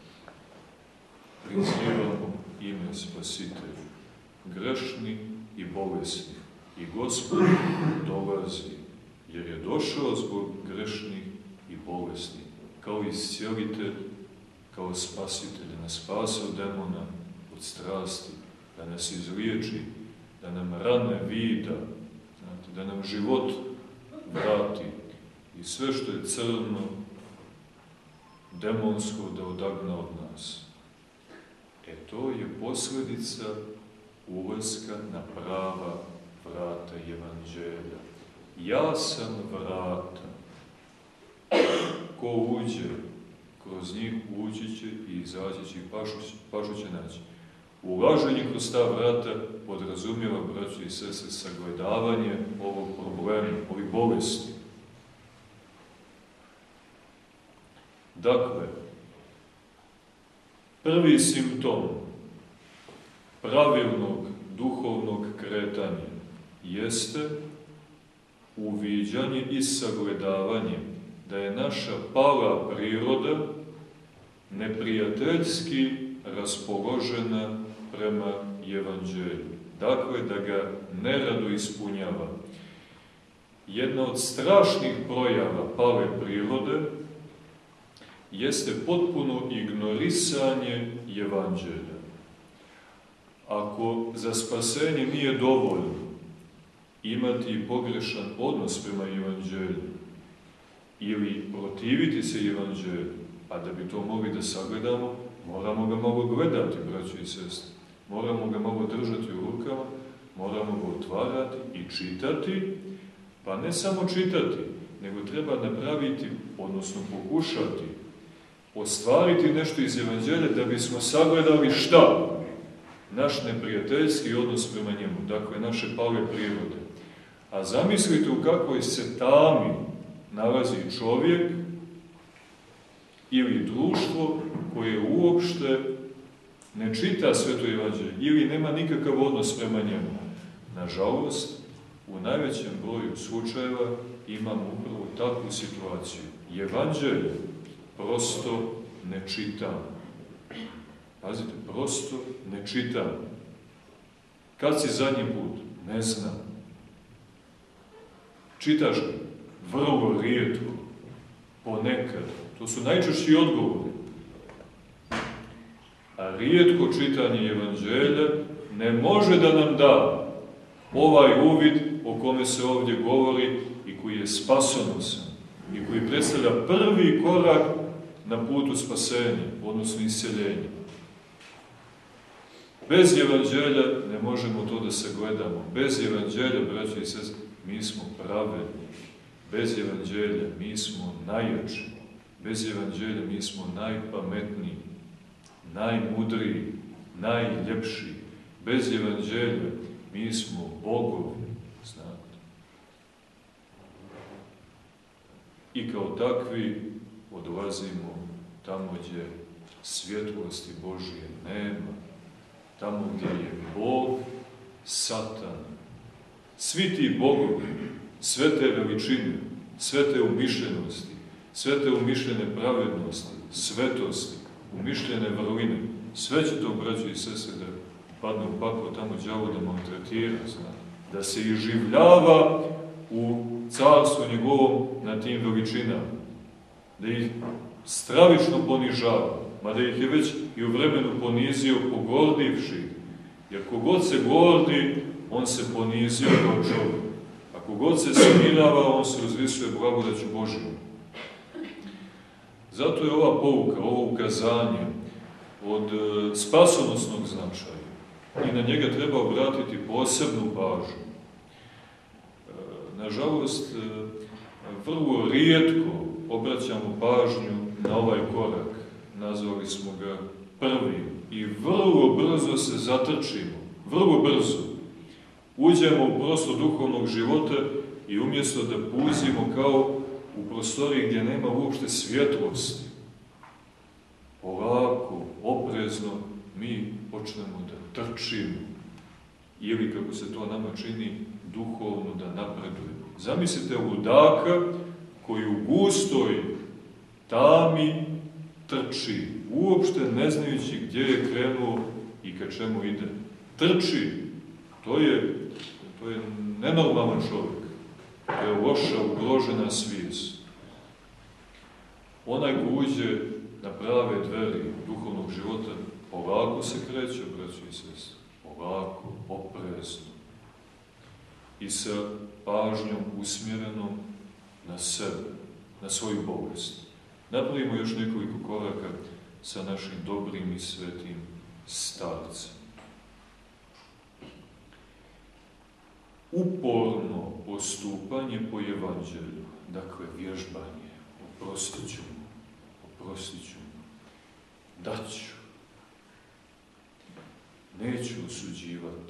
prizivamo ime Spasitelja, grešni i bolesni. I Gospod dolazi, jer je došao zbog grešnih i bolesnih, kao iscijelitelj, kao spasitelj, da nas spase od demona, od strasti, da nas izliječi, da nam rane vida, znate, da nam život vrati i sve što je crno, demonsko, da odagna od nas. E to je posljedica ulaska na prava vrata evanđelja. Ja sam vrata. Ko uđe, kroz njih ući će i izaći će i pašu će naći. Ulaženje kroz ta vrata podrazumijeva, braćo i sestre, sagledavanje ovog problema, ovih bolesti. Dakle, prvi simptom pravilnog duhovnog kretanja jeste uviđanje i sagledavanje da je naša pala priroda neprijateljski raspoložena prema evanđelju. Dakle, da ga nerado ispunjava. Jedna od strašnih projava pale prirode jeste potpuno ignorisanje evanđelja. Ako za spasenje nije dovoljno imati pogrešan odnos prema evanđelju ili protiviti se evanđelju, a da bi to mogli da sagledamo, moramo ga malo gledati, braćo i sestre. Moramo ga malo držati u rukama, moramo ga otvarati i čitati, pa ne samo čitati, nego treba napraviti, odnosno pokušati, ostvariti nešto iz evanđelja da bismo sagledali šta? Naš neprijateljski odnos prema njemu, dakle naše pale prirode. A zamislite u kakvoj se tami nalazi čovjek ili društvo koje uopšte ne čita sveto evanđelje ili nema nikakav odnos prema njemu. Nažalost, u najvećem broju slučajeva imamo upravo takvu situaciju. Evanđelje prosto ne čitam. Pazite, prosto ne čitam. Kad si zadnji put? Ne znam. Čitaš ga? Vrlo rijetko. Ponekad. To su najčešći odgovori. A rijetko čitanje evanđelja ne može da nam da ovaj uvid o kome se ovdje govori, i koji je spasonosan i koji predstavlja prvi korak na putu spasenja, odnosno isceljenja. Bez evanđelja ne možemo to da sagledamo. Bez evanđelja, braći i sestre, mi smo pravedni. Bez evanđelja mi smo najjači. Bez evanđelja mi smo najpametniji, najmudriji, najljepši. Bez evanđelja mi smo bogovi, znate. I kao takvi odlazimo tamo gdje svjetlosti Božije nema, tamo gdje je Bog, Satan. Svi ti bogovi, sve te veličine, sve te umišljenosti, sve te umišljene pravednosti, svetosti, umišljene vrline, sve će to, braći i sestre, da padne u paklo tamo đavo da maltretira, znate, da se iživljava u carstvu njegovom na tim veličinama, da ih stravično ponižava, mada ih je već i u vremenu ponizio pogordivši, jer kogod se gordi, on se ponizio kao čovjek, a kogod se smirava, on se uzvisuje blagodaću Božju. Zato je ova pouka, ovo ukazanje od spasonosnog značaja i na njega treba obratiti posebnu pažnju. Nažalost, vrlo rijetko obraćamo pažnju na ovaj korak, nazvali smo ga prvim, i vrlo brzo se zatrčimo, vrlo brzo uđemo u prostor duhovnog života i umjesto da puzimo kao u prostoriji gdje nema uopšte svjetlosti, polako, oprezno, mi počnemo da trčimo, ili kako se to nama čini, duhovno da napredujemo. Zamislite ludaka koji u gustoj tami trči, uopšte ne znajući gdje je krenuo i ka čemu ide. Trči, to je, to je nenormalan čovjek, to je loša, ugrožena svijest. Onaj ko uđe na prave dveri duhovnog života, polako se kreće, braći i sestre, polako, oprezno i sa pažnjom usmjerenom na sebe, na svoju bolest. Napravimo još nekoliko koraka sa našim dobrim i svetim starcem. Uporno postupanje po evanđelju, dakle vježbanje, oprostit ću mu, oprostit ću mu, daću, neću osuđivati,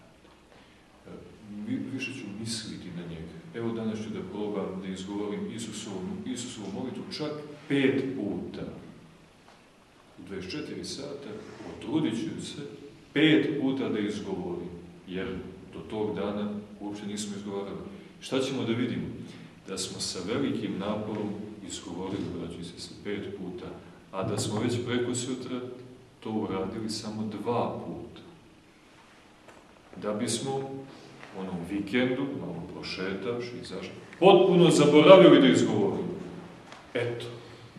više ću misliti na njega. Evo danas ću da probam da izgovorim Isusovu, Isusovu molitvu čak pet puta. U dvadeset četiri sata potrudit ću se pet puta da izgovorim, jer do tog dana uopće nismo izgovarali. Šta ćemo da vidimo? Da smo sa velikim naporom izgovorili, braći se, sa pet puta, a da smo već preko sutra to uradili samo dva puta. Da bismo onom vikendu, malo prošetavši, zašto, potpuno zaboravili da izgovorimo. Eto.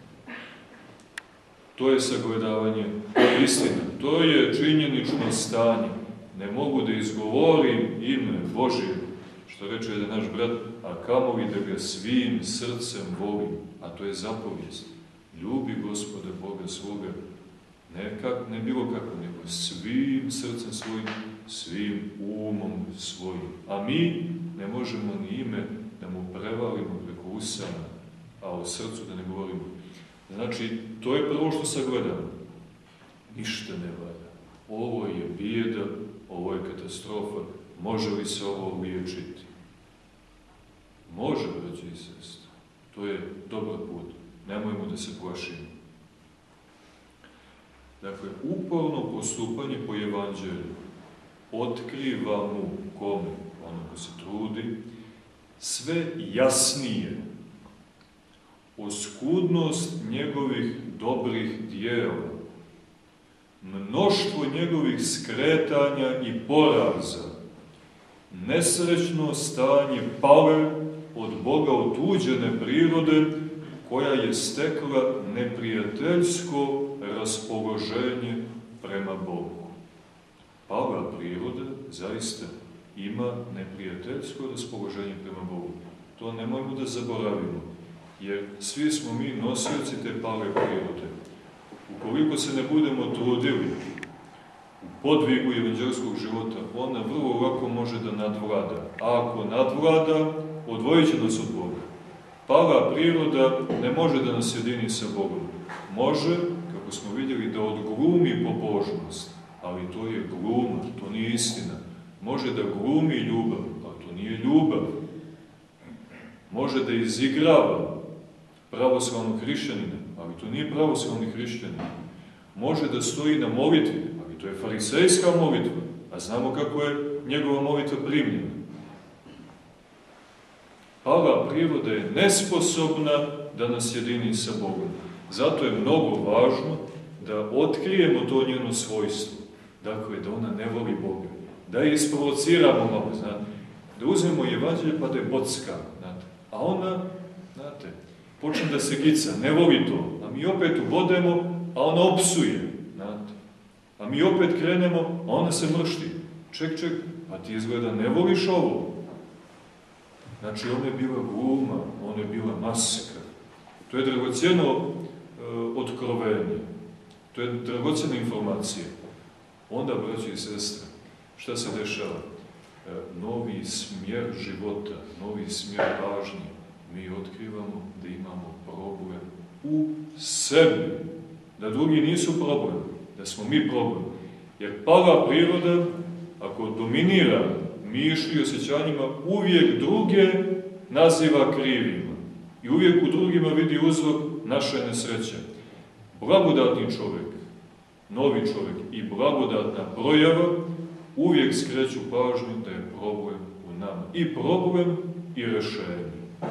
To je sagledavanje istine. To je činjenično stanje. Ne mogu da izgovorim ime Božje, što reče jedan naš brat, a kamoli da ga svim srcem volim. A to je zapovijest. Ljubi Gospoda Boga svoga, ne, kak, ne bilo kako, nego svim srcem svojim, svim umom svojim. A mi ne možemo ni ime da mu prevalimo preko usana, a o srcu da ne govorimo. Znači, to je prvo što sagledamo. Ništa ne valja. Ovo je bijeda, ovo je katastrofa. Može li se ovo liječiti? Može, braći i sestre. To je dobar put. Nemojmo da se plašimo. Dakle, uporno postupanje po evanđelju otkriva mu, kome, ono ko se trudi, sve jasnije oskudnost njegovih dobrih dijela, mnoštvo njegovih skretanja i poraza, nesrećno stanje pale od Boga otuđene prirode, koja je stekla neprijateljsko raspoloženje prema Bogu. Pala priroda zaista ima neprijateljsko raspoloženje prema Bogu. To nemojmo da zaboravimo, jer svi smo mi nosioci te pale prirode. Ukoliko se ne budemo trudili u podvigu evanđelskog života, ona vrlo lako može da nadvlada. A ako nadvlada, odvojit će nas od Boga. Pala priroda ne može da nas jedini sa Bogom. Može, kako smo vidjeli, da odglumi pobožnost, ali to je gluma, to nije istina. Može da glumi ljubav, ali to nije ljubav. Može da izigrava pravoslavnog hrišćanina, ali to nije pravoslavni hrišćanin. Može da stoji na molitvi, ali to je farisejska molitva, a znamo kako je njegova molitva primljena. Pala priroda je nesposobna da nas jedini sa Bogom. Zato je mnogo važno da otkrijemo to njeno svojstvo. Dakle, da ona ne voli Boga. Da je isprovociramo malo, znate. Da uzmemo evanđelje pa da je bockamo, znate. A ona, znate, počne da se gica, ne voli to. A mi opet ubodemo, a ona opsuje, znate. A mi opet krenemo, a ona se mršti. Ček, ček, pa ti izgleda ne voliš ovo. Znači, ona je bila gluma, ona je bila maska. To je dragocjeno uh, otkrovenje. To je dragocjena informacija. Onda, braći i sestre, šta se dešava? E, novi smjer života, novi smjer pažnje. Mi otkrivamo da imamo problem u sebi. Da drugi nisu problem, da smo mi problem. Jer pala priroda, ako dominira mišlju i osjećanjima, uvijek druge naziva krivima. I uvijek u drugima vidi uzrok naše nesreće. Blagodatni čovjek, novi čovjek i blagodatna projava uvijek skreću pažnju da je problem u nama. I problem i rešenje.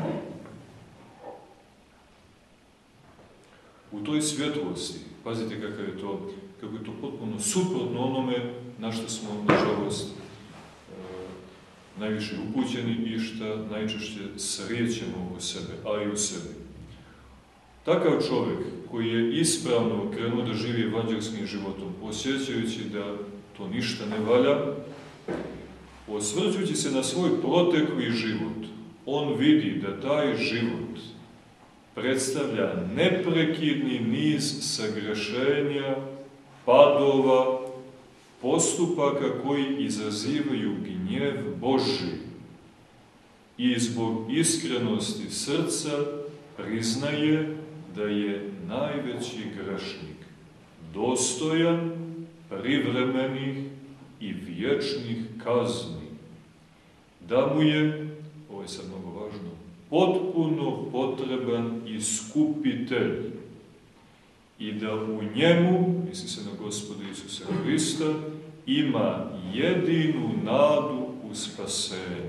U toj svjetlosti, pazite kakav je to, kako je to potpuno suprotno onome na što smo, nažalost, najviše upućeni i što najčešće srijećemo u sebe, a i u sebi. Takav čovjek koji je ispravno krenuo da živi evanđelskim životom, osjećajući da to ništa ne valja, osvrćući se na svoj protekli život, on vidi da taj život predstavlja neprekidni niz sagrešenja, padova, postupaka koji izazivaju gnjev Božji i zbog iskrenosti srca priznaje da je najveći grešnik, dostojan privremenih i vječnih kazni, da mu je, ovo je sad mnogo važno, potpuno potreban iskupitelj i da u njemu, misli se na Gospoda Isusa Hrista, ima jedinu nadu u spasenju.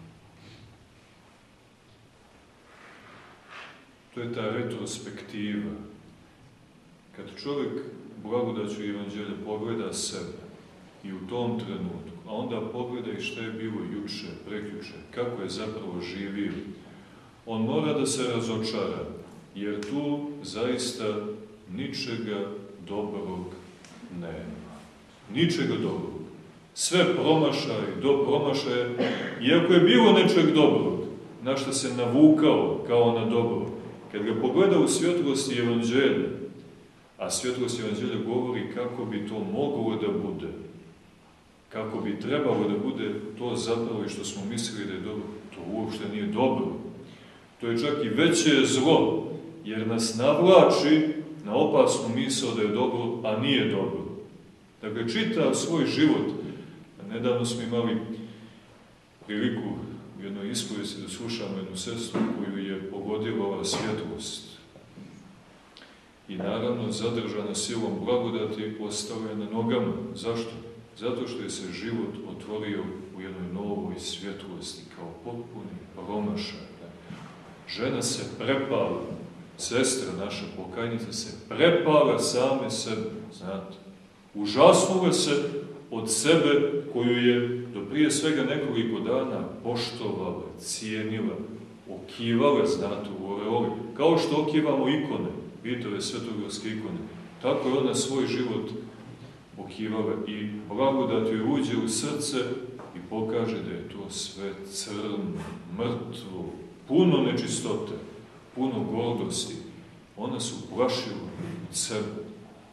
To je ta retrospektiva. Kad čovjek blagodaću evanđelja pogleda sebe i u tom trenutku, a onda pogleda i šta je bilo juče, prekjuče, kako je zapravo živio, on mora da se razočara, jer tu zaista ničega dobrog nema. Ničega dobrog. Sve promašaj, do promašaja, iako je bilo nečeg dobrog, na što se navukao kao na dobro, kad ga pogleda u svjetlosti evanđelja, a svjetlost evanđelja govori kako bi to moglo da bude, kako bi trebalo da bude to zapravo i što smo mislili da je dobro, to uopšte nije dobro. To je čak i veće zlo, jer nas navlači na opasnu misao da je dobro, a nije dobro. Dakle, čitav svoj život, nedavno smo imali priliku u jednoj ispovesti da slušamo jednu sestru koju je pogodila ova svjetlost. I naravno, zadržana silom blagodati, ostala je na nogama. Zašto? Zato što je se život otvorio u jednoj novoj svjetlosti, kao potpuni promašaj. Žena se prepala, sestra naša pokajnica se prepala same sebe, znate. Užasnula se od sebe koju je do prije svega nekoliko dana poštovala, cijenila, okivala, znate, u oreoli, kao što okivamo ikone, vidite ove svetogorske ikone. Tako je ona svoj život okivala i blagodat joj uđe u srce i pokaže da je to sve crno, mrtvo, puno nečistote, puno gordosti. Ona su plašila od sebe.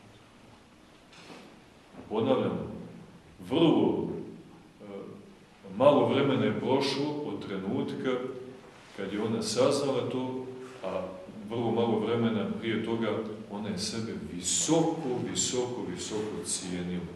Ponavljam, vrlo e, malo vremena je prošlo od trenutka kad je ona saznala to, a vrlo malo vremena prije toga ona je sebe visoko, visoko, visoko cijenila.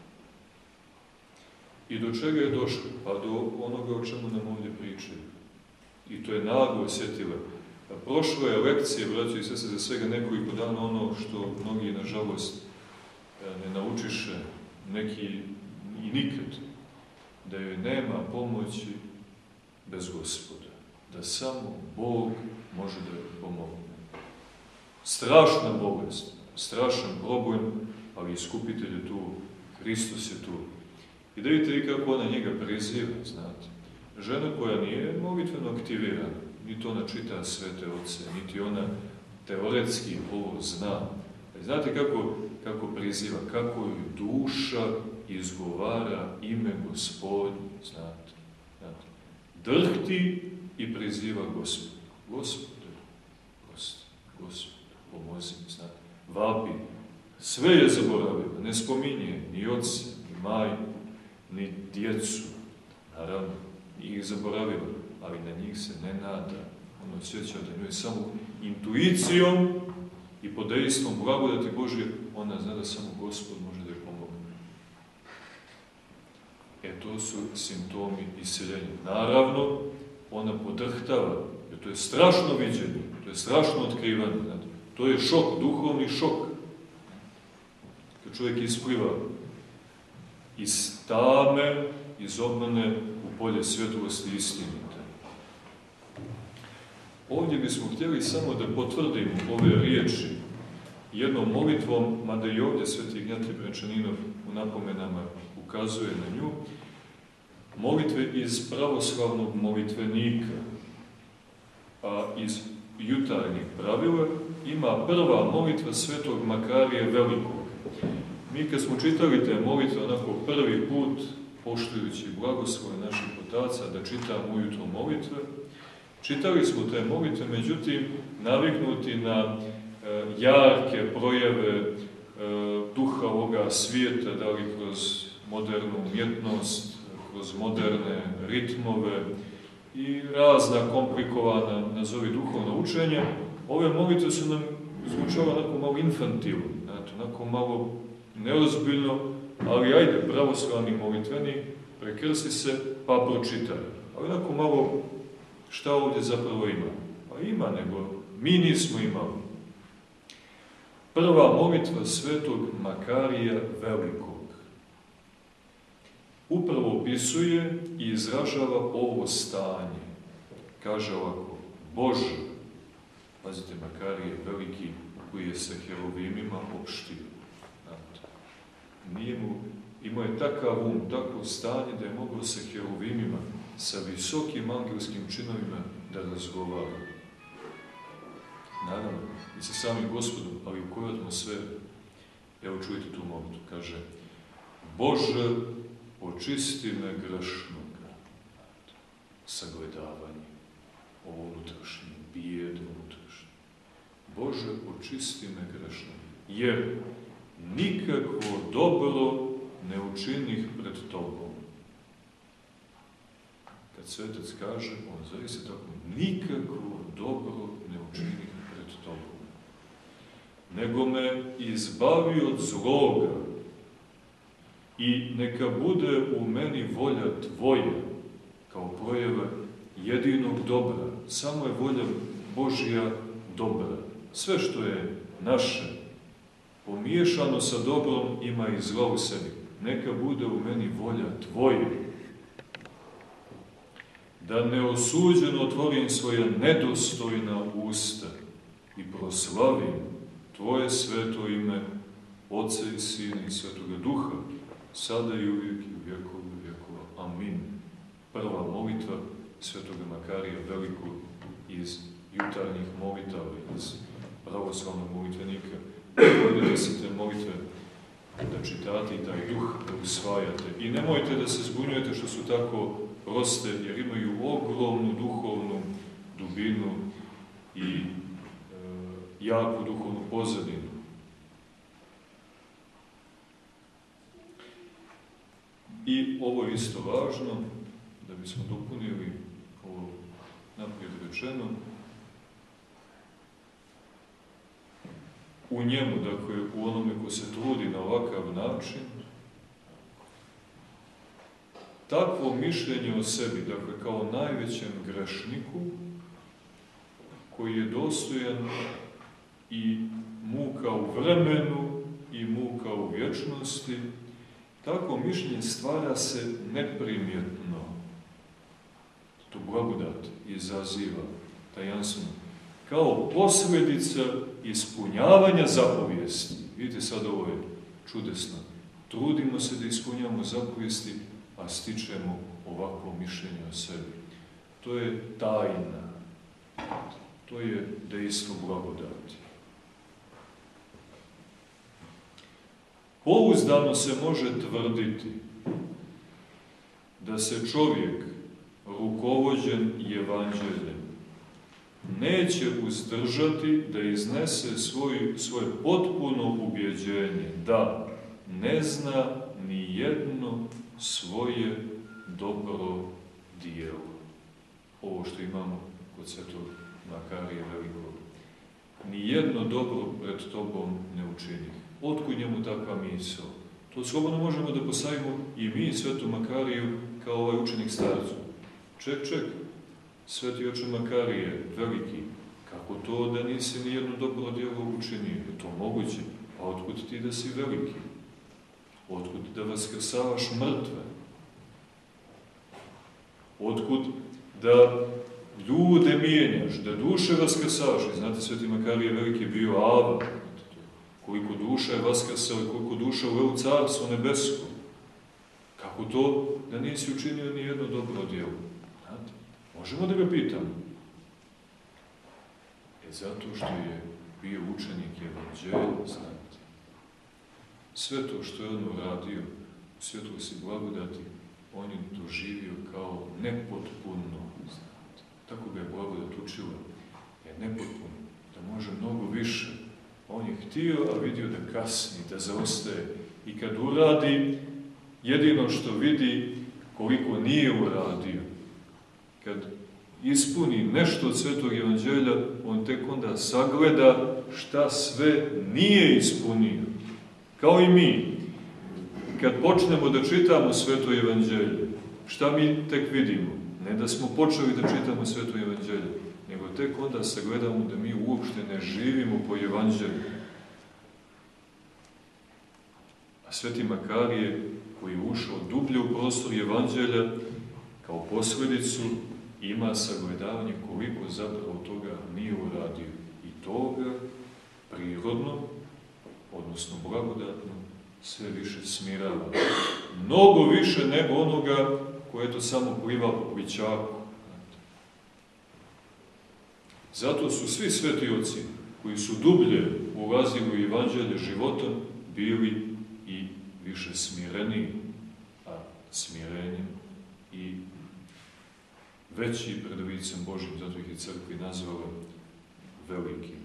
I do čega je došla? Pa do onoga o čemu nam ovdje pričaju. I to je naglo osjetila. Prošla je lekcije, braćo i sestre, za svega nekoliko dana ono što mnogi, nažalost, ne naučiše, neki i nikad, da joj nema pomoći bez Gospoda. Da samo Bog može da joj pomogne. Strašna bolest, strašan problem, ali Iskupitelj je tu, Hristos je tu. I da vidite i kako ona njega priziva, znate. Žena koja nije molitveno aktivirana, niti ona čita svete oce, niti ona teoretski ovo zna. Znate kako, kako priziva, kako joj duša izgovara ime Gospodnje, znate. znate. Drhti i priziva Gospod. Gospode, Gospode, Gospode, pomozi mi, znate. Vapi, sve je zaboravila, ne spominje ni oce, ni majku, ni djecu, naravno, ih zaboravila, ali na njih se ne nada. Ono osjeća da njoj samo intuicijom i pod dejstvom blagodati Božje, ona zna da samo Gospod može da joj pomogne. E, to su simptomi iseljenja. Naravno, ona podrhtava, jer to je strašno viđenje, to je strašno otkrivanje. Znate. To je šok, duhovni šok. Kad čovjek ispliva iz tame, iz obmane u polje svjetlosti istinite. Ovdje bismo htjeli samo da potvrdimo ove riječi jednom molitvom, mada i ovdje sveti Ignjatij Brečaninov u napomenama ukazuje na nju, molitve iz pravoslavnog molitvenika, a iz jutarnjih pravila ima prva molitva svetog Makarija Velikog. Mi kad smo čitali te molitve onako prvi put, poštujući blagoslove naših otaca, da čitamo ujutro molitve, čitali smo te molitve, međutim, naviknuti na e, jarke projeve e, duha ovoga svijeta, da li kroz modernu umjetnost, kroz moderne ritmove i razna komplikovana, nazovi duhovna učenja, ove molitve su nam zvučale onako malo infantilno, znači, onako malo neozbiljno, ali ajde, pravoslavni molitveni, prekrsti se, pa pročitaj. Ali onako malo, šta ovdje zapravo ima? Pa ima, nego mi nismo imali. Prva molitva svetog Makarija Velikog upravo opisuje i izražava ovo stanje. Kaže ovako, Bože, pazite, Makarije Veliki, koji je sa heruvimima opštio. Nije mu, imao je takav um, takvo stanje da je mogao sa heruvimima, sa visokim angelskim činovima da razgovara. Naravno, i sa samim Gospodom, ali u kojoj atmosferi? Evo čujte tu molitvu, kaže, Bože, očisti me grešnoga. Sagledavanje, ovo unutrašnje, bijedo unutrašnje. Bože, očisti me grešnoga. Jer nikakvo dobro ne učinih pred Tobom. Kad svetac kaže, on zaista tako, nikakvo dobro ne učinih pred Tobom. Nego me izbavi od zloga i neka bude u meni volja Tvoja kao projava jedinog dobra. Samo je volja Božja dobra. Sve što je naše, pomiješano sa dobrom, ima i zla u sebi. Neka bude u meni volja Tvoja. Da neosuđeno otvorim svoja nedostojna usta i proslavim Tvoje sveto ime, Oca i Sina i Svetoga Duha, sada i uvijek i u vjekovu vjekova. Amin. Prva molitva svetoga Makarija Velikog iz jutarnjih molitava, iz pravoslavnog molitvenika. Vodite se te molitve da čitate i taj duh da usvajate. I nemojte da se zbunjujete što su tako proste, jer imaju ogromnu duhovnu dubinu i e, jaku duhovnu pozadinu. I ovo je isto važno, da bismo dopunili ovo naprijed rečeno. U njemu, dakle, u onome ko se trudi na ovakav način, takvo mišljenje o sebi, dakle, kao najvećem grešniku, koji je dostojan i muka u vremenu i muka u vječnosti, takvo mišljenje stvara se neprimjetno. To blagodat izaziva tajanstveno. Kao posljedica ispunjavanja zapovijesti. Vidite, sad ovo je čudesno. Trudimo se da ispunjavamo zapovijesti, a stičemo ovakvo mišljenje o sebi. To je tajna. To je dejstvo blagodati. Pouzdano se može tvrditi da se čovjek rukovođen evanđeljem neće uzdržati da iznese svoj, svoje potpuno ubjeđenje da ne zna ni jedno svoje dobro dijelo. Ovo što imamo kod svetog Makarija Velikog. Ni jedno dobro pred tobom ne učini. Otkud njemu takva misao? To slobodno možemo da postavimo i mi svetu Makariju kao ovaj učenik starcu. Ček, ček, sveti oče Makarije, veliki, kako to da nisi ni jedno dobro djelo učinio? Je to moguće? A otkud ti da si veliki? Otkud da vaskrsavaš mrtve? Otkud da ljude mijenjaš, da duše vaskrsavaš? I znate, sveti Makarije veliki je bio Ava. Koliko duša je vaskrsala, koliko duša uveo carstvo nebesko. Kako to da nisi učinio ni jedno dobro djelo? Znate, možemo da ga pitamo. E zato što je bio učenik evanđelja, znate. Sve to što je on uradio u svjetlosti blagodati, on je doživio kao nepotpuno, znate. Tako ga je blagodat učila. Je nepotpuno, da može mnogo više. On je htio, a vidio da kasni, da zaostaje. I kad uradi, jedino što vidi koliko nije uradio. Kad ispuni nešto od svetog evanđelja, on tek onda sagleda šta sve nije ispunio. Kao i mi. Kad počnemo da čitamo sveto evanđelje, šta mi tek vidimo? Ne da smo počeli da čitamo sveto evanđelje, nego tek onda sagledamo da mi uopšte ne živimo po evanđelju. A sveti Makarije, koji je ušao dublje u prostor evanđelja, kao posljedicu ima sagledavanje koliko zapravo toga nije uradio. I toga prirodno, odnosno blagodatno, sve više smirava. Mnogo više nego onoga koje to samo pliva po plićaku. Zato su svi sveti oci koji su dublje ulazili u evanđelje životom bili i više smireni, a smirenjem i veći pred licem Božjim, zato ih je crkvi nazvala velikim.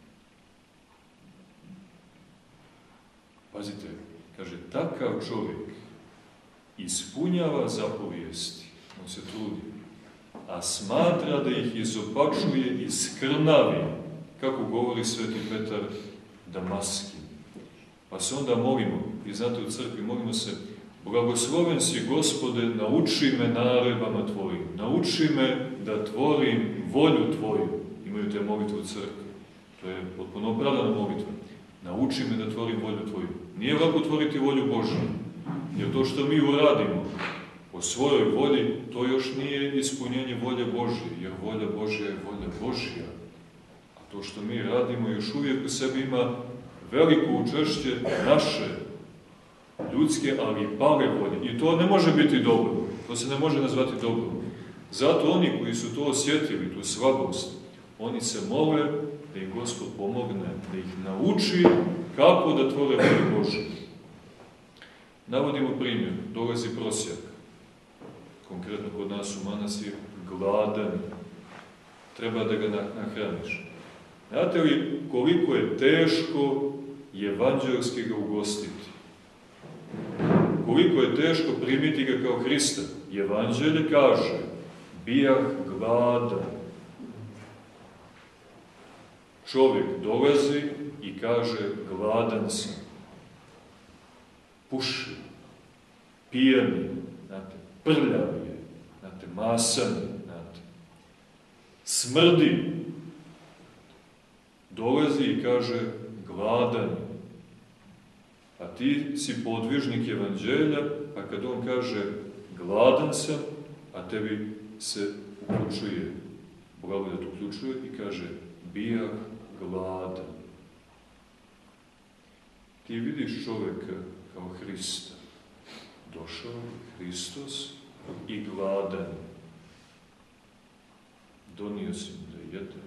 Pazite, kaže, takav čovjek ispunjava zapovijesti, on se trudi, a smatra da ih izopačuje i skrnavi, kako govori sveti Petar Damaski. Pa se onda molimo, i znate u crkvi, molimo se, blagosloven si, Gospode, nauči me naredbama Tvojim, nauči me da tvorim volju Tvoju. Imaju te molitve u crkvi, to je potpuno opravdana molitva. Nauči me da tvorim volju Tvoju. Nije lako tvoriti volju Božju, jer to što mi uradimo po svojoj volji, to još nije ispunjenje volje Božje, jer volja Božja je volja Božja. A to što mi radimo još uvijek u sebi ima veliko učešće naše, ljudske, ali pale volje. I to ne može biti dobro. To se ne može nazvati dobro. Zato oni koji su to osjetili, tu slabost, oni se mole da im Gospod pomogne, da ih nauči kako da tvore volju Božju. Navodimo primjer, dolazi prosjak, konkretno kod nas u manastir, gladan, treba da ga nahraniš. Znate li koliko je teško evanđelski ga ugostiti? Koliko je teško primiti ga kao Hrista? Evanđelje kaže, bijah gladan. Čovjek dolazi i kaže, gladan sam. Puši, pijan je, znate, prljav je, znate, masan je, znate, smrdi. Dolazi i kaže, gladan je. A ti si podvižnik evanđelja, a kad on kaže, gladan sam, a tebi se uključuje, blagodat uključuje i kaže, bijah gladan. Ti vidiš čovjeka kao Hrista. Došao je Hristos i gladan. Donio si mu da jede.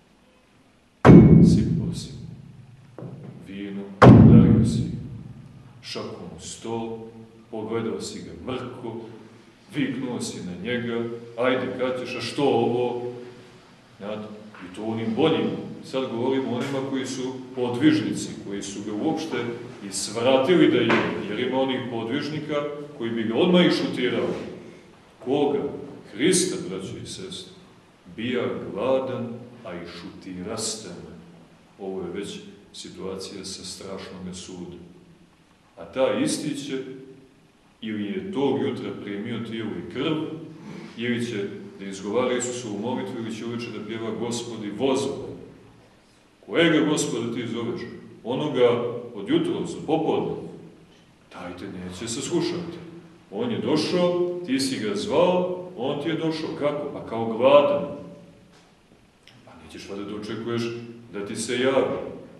Sipao si mu vino, dario si šakom u stol, pogledao si ga mrko, viknuo si na njega, ajde kad ćeš, a što ovo? Znate, i to onim boljim. Sad govorimo o onima koji su podvižnici, koji su ga uopšte i svratili da je, jer ima onih podvižnika koji bi ga odmah išutirali. Koga? Hrista, braći i sestri. Bija gladan, a i šutiraste me. Ovo je već situacija sa strašnog suda. A ta isti će, ili je tog jutra primio tijelo i krv, ili će da izgovara Isusovu molitvu, ili će uveče da pjeva Gospodi vozove. Kojega Gospoda ti zoveš? Onoga od jutros, od popodne. Taj te neće se slušati. On je došao, ti si ga zvao, on ti je došao. Kako? Pa kao gladan. Pa nećeš vada da očekuješ da ti se javi.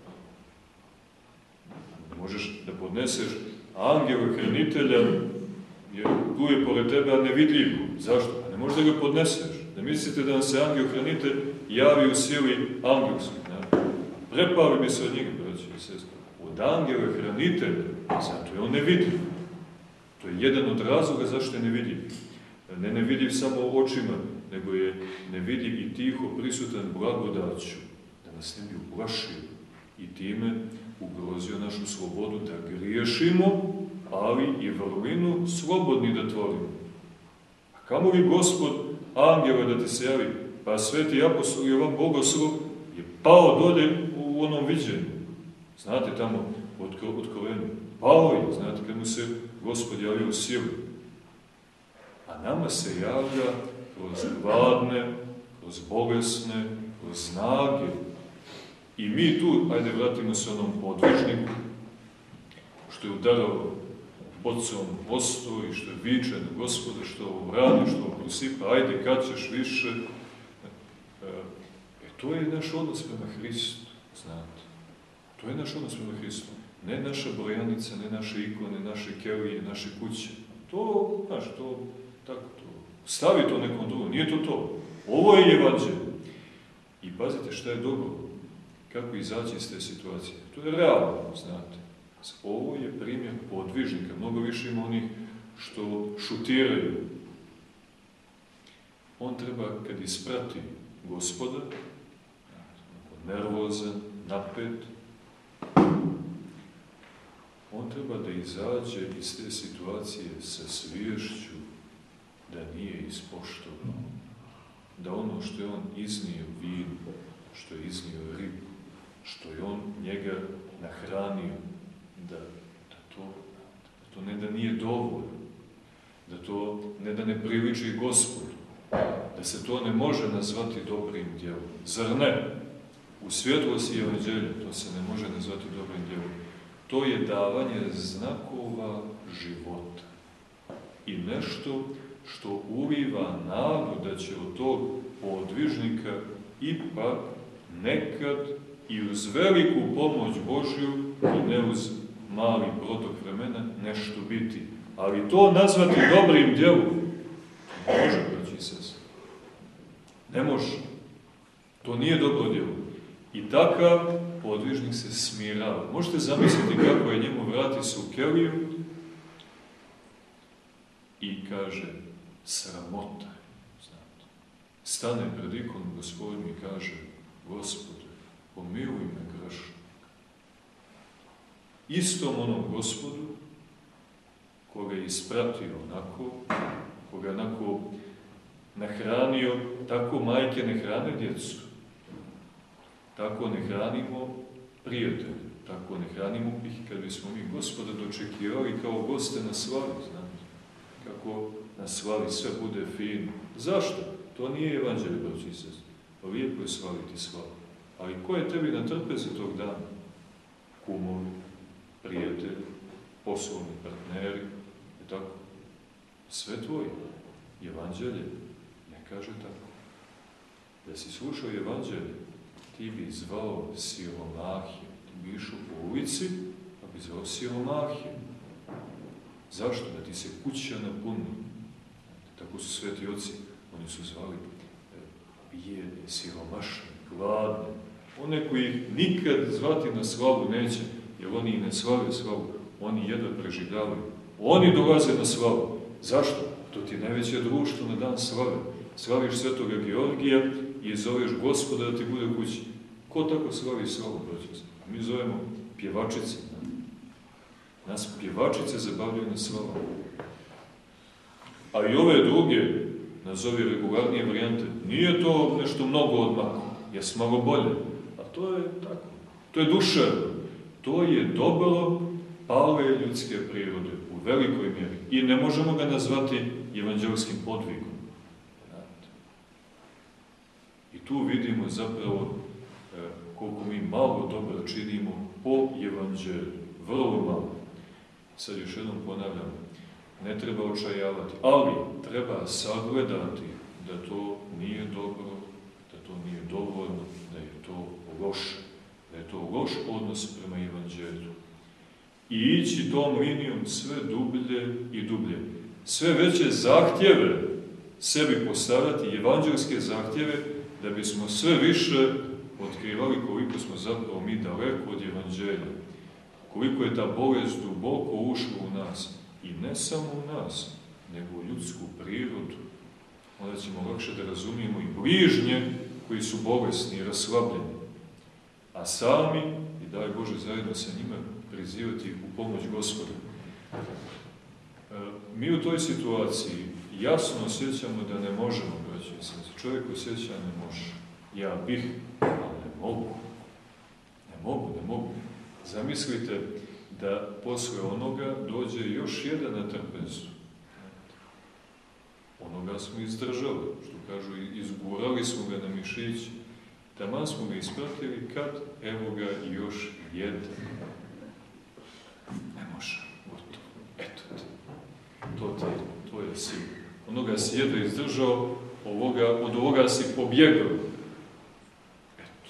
Možeš da podneseš angela hranitelja, jer tu je pored tebe, a nevidljiv. Zašto? Pa ne možeš da ga podneseš. Da mislite da vam se angel hranitelj javi u sili angelskoj. Prepavi bi se od njega, braći i sestri. Od angela hranitelja, zato je on nevidljiv. To je jedan od razloga zašto je nevidljiv. Ne nevidljiv samo očima, nego je nevidljiv i tiho prisutan blagodaću, da nas ne bi uplašio i time ugrozio našu slobodu da griješimo, ali i vrlinu slobodni da tvorimo. A kamo li Gospod angela da ti se javi? Pa sveti apostol Jovan Bogoslov je pao dolje u onom viđenju. Znate tamo od kolena. Pao je, znate, kad mu se Gospod javio u silu. A nama se javlja kroz gladne, kroz bolesne, kroz snage. I mi tu, ajde vratimo se onom podvižniku, što je udarao bocom posto i što je viče na Gospoda, što ovo brani, što ovo prosipa, ajde kad ćeš više. E, to je naš odnos prema Hristu, znate. To je naš odnos prema Hristu. Ne naša brojanica, ne naše ikone, naše kelije, naše kuće. To, znaš, to, tako to. Stavi to nekom drugom, nije to to. Ovo je evanđelje. I pazite šta je dobro, kako izaći iz te situacije. To je realno, znate. Ovo je primjer podvižnika. Mnogo više ima onih što šutiraju. On treba, kad isprati Gospoda, nervozan, napet, on treba da izađe iz te situacije sa sviješću da nije ispoštovao. Da ono što je on iznio vino, što je iznio ribu, što je on njega nahranio, da, da, to, da to ne da nije dovoljno, da to ne da ne priliči Gospodu, da se to ne može nazvati dobrim djelom. Zar ne? U svjetlosti evanđelja to se ne može nazvati dobrim djelom. To je davanje znakova života. I nešto što uliva nadu da će od tog podvižnika ipak nekad i uz veliku pomoć Božju i ne uz mali protok vremena nešto biti. Ali to nazvati dobrim djelom ne može, braći i sestre. Ne može. To nije dobro djelo. I takav podvižnik se smirava. Možete zamisliti kako je njemu, vrati se u keliju i kaže sramota. Znate. stane pred ikonom Gospodnju i kaže: Gospode, pomiluj me grešnog. Istom onom Gospodu koga je ispratio onako, koga je onako nahranio, tako majke ne hrane djecu, tako ne hranimo prijatelje, tako ne hranimo ih kad bismo mi Gospoda dočekivali kao goste na slavi, znate, kako na slavi sve bude fino. Zašto? To nije evanđelje, braći i sestre. Lijepo je slaviti slavu. Ali ko je tebi na trpezi tog dana? Kumovi, prijatelji, poslovni partneri, je tako? Sve tvoje. Evanđelje ne kaže tako. Da si slušao evanđelje, ti bi zvao siromahije. Ti bi išao po ulici, pa bi zvao siromahije. Zašto? Da ti se kuća napuni. Tako su sveti oci, oni su zvali bijede, siromašne, gladne. One koji ih nikad zvati na slavu neće, jer oni i ne slave slavu, oni jedva preživljavaju. Oni dolaze na slavu. Zašto? To ti je najveće društvo na dan slave. Slaviš svetoga Georgija i zoveš Gospoda da ti bude u kući. Ko tako slavi slavu, braći? A mi zovemo pjevačice. Nas pjevačice zabavljaju na slavu. A i ove druge, nazovi regularnije varijante, nije to nešto mnogo odmah, jes malo bolje. A to je tako. To je duševno. To je dobro pale ljudske prirode u velikoj mjeri. I ne možemo ga nazvati evanđelskim podvigom. I tu vidimo zapravo e, koliko mi malo dobro činimo po evanđelju. Vrlo malo. Sad još jednom ponavljam, ne treba očajavati, ali treba sagledati da to nije dobro, da to nije dovoljno, da je to loše, da je to loš odnos prema evanđelju. I ići tom linijom sve dublje i dublje. Sve veće zahtjeve sebi postavljati, evanđelske zahtjeve, da bismo sve više otkrivali koliko smo zapravo mi daleko od evanđelja. Koliko je ta bolest duboko ušla u nas. I ne samo u nas, nego u ljudsku prirodu. Onda ćemo lakše da razumijemo i bližnje koji su bolesni i raslabljeni. A sami, i daj Bože zajedno sa njima, prizivati u pomoć Gospoda. Mi u toj situaciji jasno osjećamo da ne možemo, braći i sestre. Čovjek osjeća ne može. Ja bih, ali ne mogu. Ne mogu, ne mogu. Zamislite da posle onoga dođe još jedan na trpezu. Onoga smo izdržali, što kažu, izgurali smo ga na mišić, taman smo ga ispratili, kad evo ga još jedan. Ne može, gotovo, eto te. To, te, to je si. Onoga si jedva izdržao, ovoga, od ovoga si pobjegao. Eto.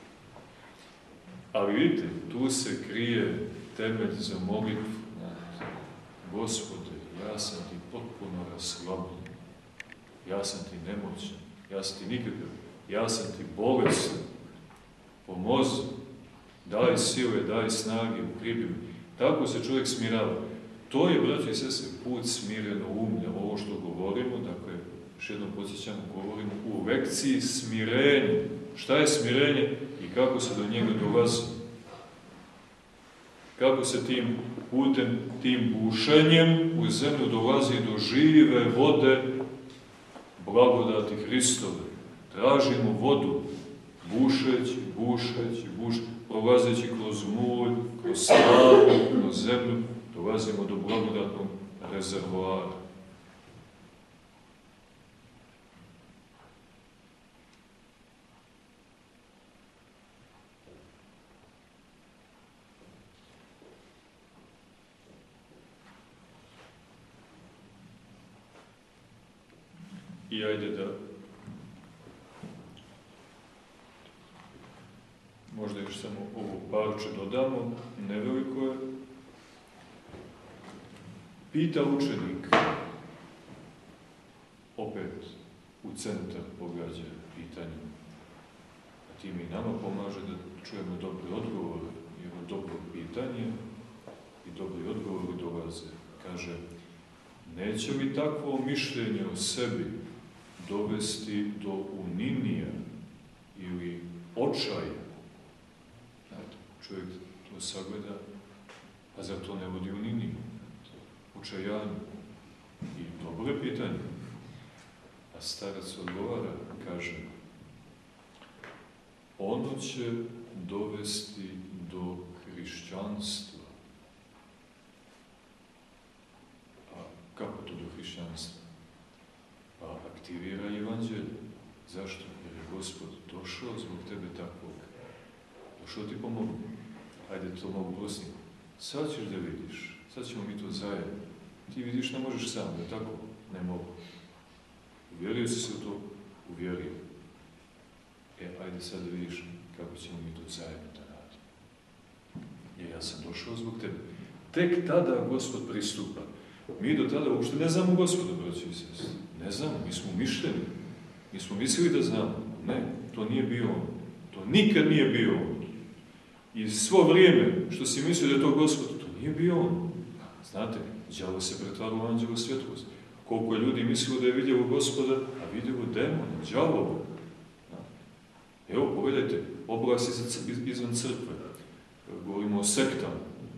Ali vidite, tu se krije temelj za molitvu. Gospode, ja sam ti potpuno raslabljen, ja sam ti nemoćan, ja sam ti nikakav, ja sam ti bolestan, pomozi, daj sile, daj snage, ukrivi me. Tako se čovjek smirava. To je, braći i sestre, put smireno umlja, ovo što govorimo, dakle, još jednom podsjećamo, govorimo u lekciji smirenja. Šta je smirenje i kako se do njega dolazi? Kako se tim putem, tim bušenjem u zemlju dolazi do žive vode blagodati Hristove. Tražimo vodu, bušeći, bušeći, bušeći, prolazeći kroz mulj, kroz slavu, kroz zemlju, dolazimo do blagodatnog rezervoara. I ajde da možda još samo ovo parče dodamo, neveliko je. Pita učenik, opet u centar pogađa pitanje, a tim i nama pomaže da čujemo dobre odgovore, jer od dobro pitanje i dobri odgovori dolaze. Kaže, neće li takvo mišljenje o sebi dovesti do uninija ili očaja. Znate, čovjek to sagleda, a zar to ne vodi uniniju? Očajanju. I dobro je pitanje. A starac odgovara, kaže, ono će dovesti do hrišćanstva. A kako to do hrišćanstva? Pa aktivira evanđelje. Zašto? Jer je Gospod došao zbog tebe takvog. Došao ti pomogu. Hajde, to mogu prositi. Sad ćeš da vidiš. Sad ćemo mi to zajedno. Ti vidiš, ne možeš sam, da tako? Ne mogu. Uvjerio si se u to? Uvjerio. E, ajde sad da vidiš kako ćemo mi to zajedno da radimo. Jer ja sam došao zbog tebe. Tek tada Gospod pristupa. Mi do tada uopšte ne znamo Gospoda, braći i sestri. Ne znamo, mi smo mišljeni. Mi smo mislili da znamo. Ne, to nije bio on. To nikad nije bio on. I svo vrijeme što si mislio da je to Gospod, to nije bio on. Znate, đavo se pretvara u anđela svjetlosti. Koliko je ljudi mislilo da je vidjelo Gospoda, a vidjelo demona, đavola. Evo, pogledajte, oblasi izvan crkve. Govorimo o sektama.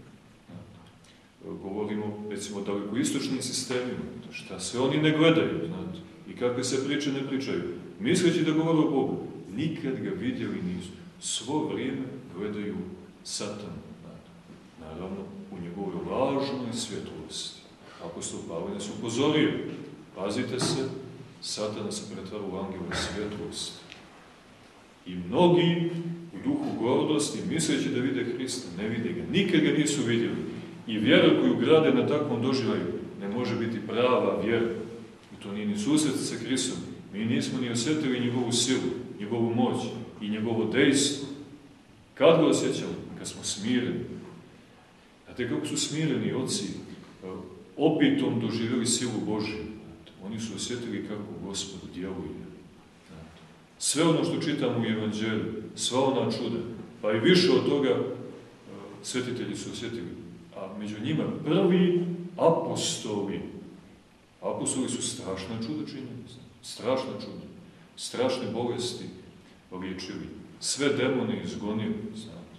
Govorimo, recimo, o dalekoistočnim sistemima. Šta sve oni ne gledaju, znate. I kakve se priče ne pričaju. Misleći da govore o Bogu. Nikad ga vidjeli nisu. Svo vrijeme gledaju Satana. Naravno, u njegovoj lažnoj svjetlosti. Apostol Pavle nas upozorio. Pazite se, Satana se pretvara u angela svjetlosti. I mnogi u duhu gordosti, misleći da vide Hrista, ne vide ga. Nikad ga nisu vidjeli. I vjera koju grade na takvom doživljaju ne može biti prava vjera. I to nije ni susret sa Hristom. Mi nismo ni osjetili njegovu silu, njegovu moć i njegovo dejstvo. Kad ga osjećamo? Kad smo smireni. Znate kako su smireni oci opitom doživjeli silu Božiju. Oni su osjetili kako Gospod djeluje. Sve ono što čitamo u Evanđelju, sva ona čuda, pa i više od toga svetitelji su osjetili. A među njima prvi apostoli. Apostoli su strašna čuda činjeni. Strašna čuda. Strašne bolesti liječili. Sve demone izgonili. Znate.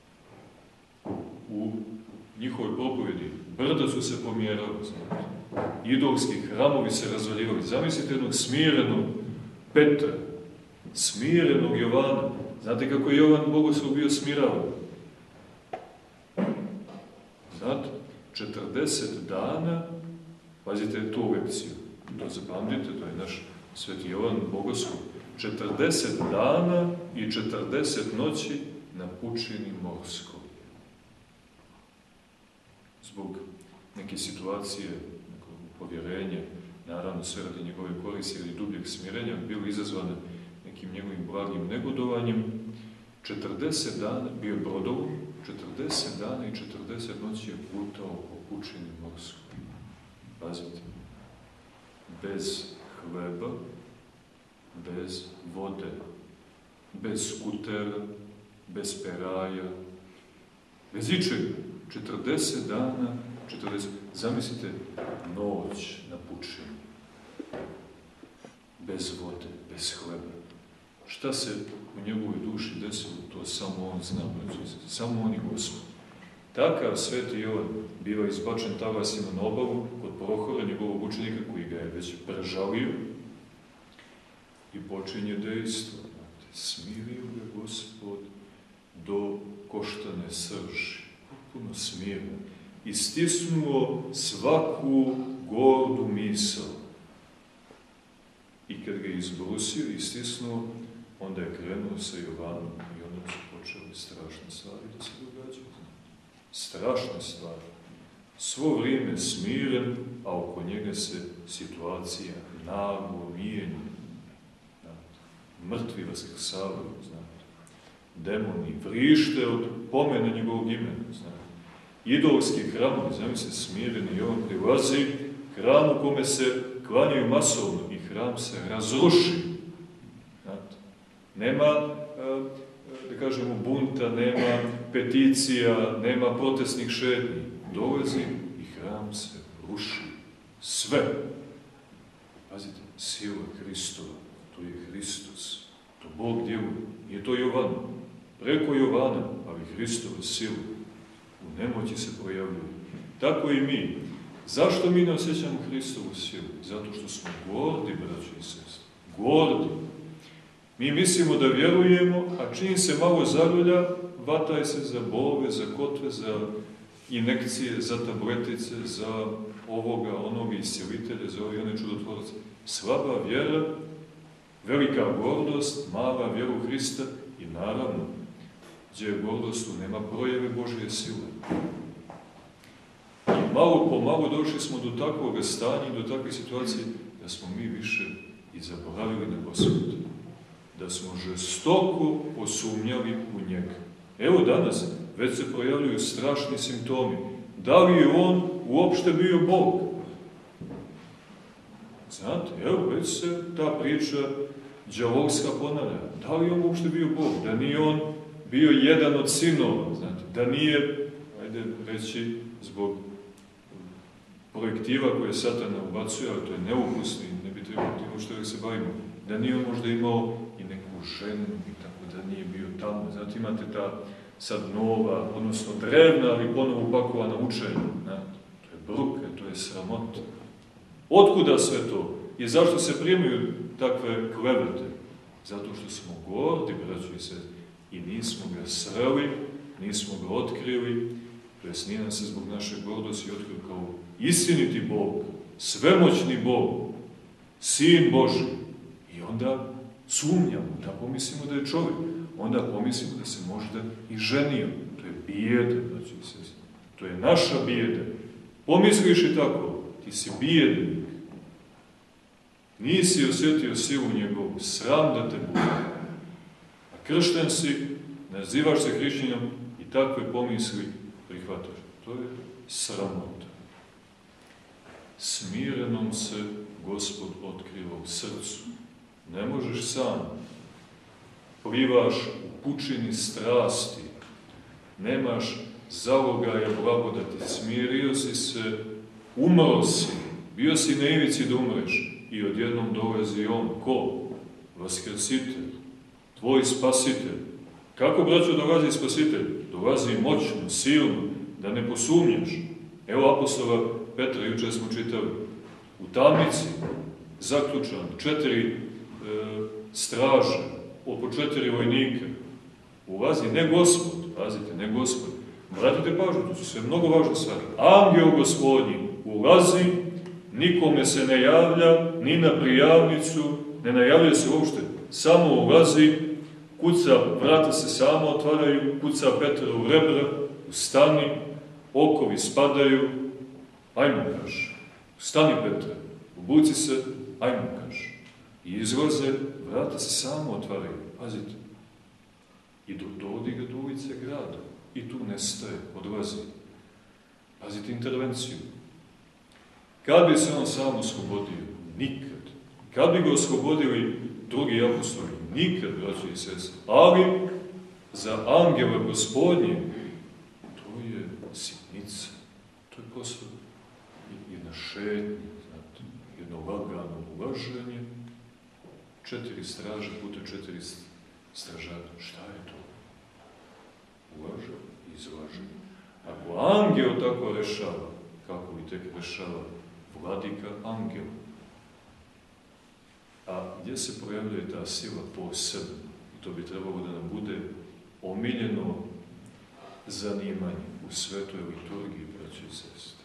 U njihovoj propovjedi brda su se pomjerali. Znate. Idolski hramovi se razvaljivali. Zamislite jednog smirenog Petra, smirenog Jovana. Znate kako je Jovan Bogoslov bio smiravan? Znate, četrdeset dana, pazite tu lekciju, to zapamtite, to je naš sveti Jovan Bogoslov, četrdeset dana i četrdeset noći na pučini morskoj. Zbog neke situacije, nekog povjerenja, naravno sve radi njegove koristi ili dubljeg smirenja, bilo izazvane nekim njegovim blagim negodovanjem, četrdeset dana, bio je brodovom, četrdeset dana i četrdeset noći je putao po pučini morskoj. Pazite, bez hleba, bez vode, bez skutera, bez peraja, bez ičega. četrdeset dana, četrdeset, zamislite, noć na pučini, bez vode, bez hleba. Šta se u njegovoj duši desilo, to samo on zna, samo on i Gospod. Takav sveti Jovan biva izbačen talasima na obalu kod Prohora, njegovog učenika, koji ga je već prežalio, i počinje dejstvo. Smirio ga Gospod do koštane srži, potpuno smirno, i stisnuo svaku gordu misao. I kad ga izbrusio i stisnuo, onda je krenuo sa Jovanom i onda su počeli strašne stvari da se događaju. Strašne stvari. Svo vrijeme smiren, a oko njega se situacija naglo mijenja. Mrtvi vaskrsavaju, znate. Demoni vrište od pomena njegovog imena, znate. Idolski hramovi, zamislite, smireni Jovan prilazi hramu kome se klanjaju masovno i hram se razruši. Znate. Nema, da kažemo, bunta, nema peticija, nema protestnih šetnji. Dolazi i hram se ruši. Sve. Pazite, sila Hristova, to je Hristos, to Bog djeluje. Nije to Jovan, preko Jovana, ali Hristova sila u nemoći se projavljuje. Tako i mi. Zašto mi ne osjećamo Hristovu silu? Zato što smo gordi, braći i sestre. Gordi. Mi mislimo da vjerujemo, a čim se malo zarulja, vataj se za bolove, za kotve, za injekcije, za tabletice, za ovoga, onoga iscelitelja, za ove one čudotvorce. Slaba vjera, velika gordost, mala vjera u Hrista i naravno, gdje je gordost, tu nema projeve Božje sile. I malo po malo došli smo do takvog stanja i do takve situacije da smo mi više i zaboravili na Gospoda. Da smo žestoko posumnjali u njega. Evo danas već se projavljuju strašni simptomi. Da li je on uopšte bio Bog? Znate, evo već se ta priča đavolska ponavlja. Da li je on uopšte bio Bog? Da nije on bio jedan od sinova? Znate, da nije, ajde reći, zbog projektiva koje Satana ubacuje, ali to je neukusni, ne bi trebalo tim što se bavimo, da nije on možda imao i neku ženu i tako da nije bio tamo. Znate, imate ta sad nova, odnosno drevna, ali ponovo upakovana učenja. Znate, to je bruke, to je sramota. Otkuda sve to? I zašto se primaju takve klevete? Zato što smo gordi, braćo i sestre, i nismo ga sreli, nismo ga otkrili, to jest nije nam se zbog naše gordosti otkrio kao istiniti Bog, svemoćni Bog, Sin Božji. I onda sumnjamo, da pomislimo da je čovjek, onda pomislimo da se možda i ženio. To je bijeda, braćo i sestre. To je naša bijeda. Pomisliš i tako, ti si bijednik. Nisi osjetio silu njegovu, sram da te bude. A kršten si, nazivaš se hrišćaninom i takve pomisli prihvataš. To je sramota. Smirenom se Gospod otkriva u srcu. Ne možeš sam. Plivaš u pučini strasti. Nemaš zalogaja blagodati. Smirio si se, umro si. Bio si na ivici da umreš. I odjednom dolazi on. Ko? Vaskrsitelj. Tvoj spasitelj. Kako, braćo, dolazi spasitelj? Dolazi moćno, silno, da ne posumnjaš. Evo apostola Petra, jučer smo čitali. U tamnici, zaključan, četiri e, straže, oko četiri vojnika. Ulazi ne Gospod, pazite, ne Gospod. Vratite pažnju, to su sve mnogo važne stvari. Angel Gospodnji ulazi, nikome se ne javlja, ni na prijavnicu, ne najavlja se uopšte. Samo ulazi, kuca, vrata se samo otvaraju, kuca Petra u rebra, ustani, okovi spadaju, ajmo kaže, ustani Petre, obuci se, ajmo kaže. I izlaze, vrata se samo otvaraju, pazite. I dovodi ga do ulice grada. I tu nestaje, odlazi. Pazite intervenciju. Kad bi se on sam oslobodio? Nikad. Kad bi ga oslobodili drugi apostoli? Nikad, braćo i sestre. Ali za angela Gospodnje to je sitnica. To je posle jedna šetnja, znate, jedno lagano ulaženje, četiri straže puta četiri stražara. Šta je to? Ulaže, izlaže. Ako angel tako rešava, kako bi tek rešava vladika angel? A gdje se pojavljuje ta sila posebno? I to bi trebalo da nam bude omiljeno zanimanje u svetoj liturgiji, braćo i sestre.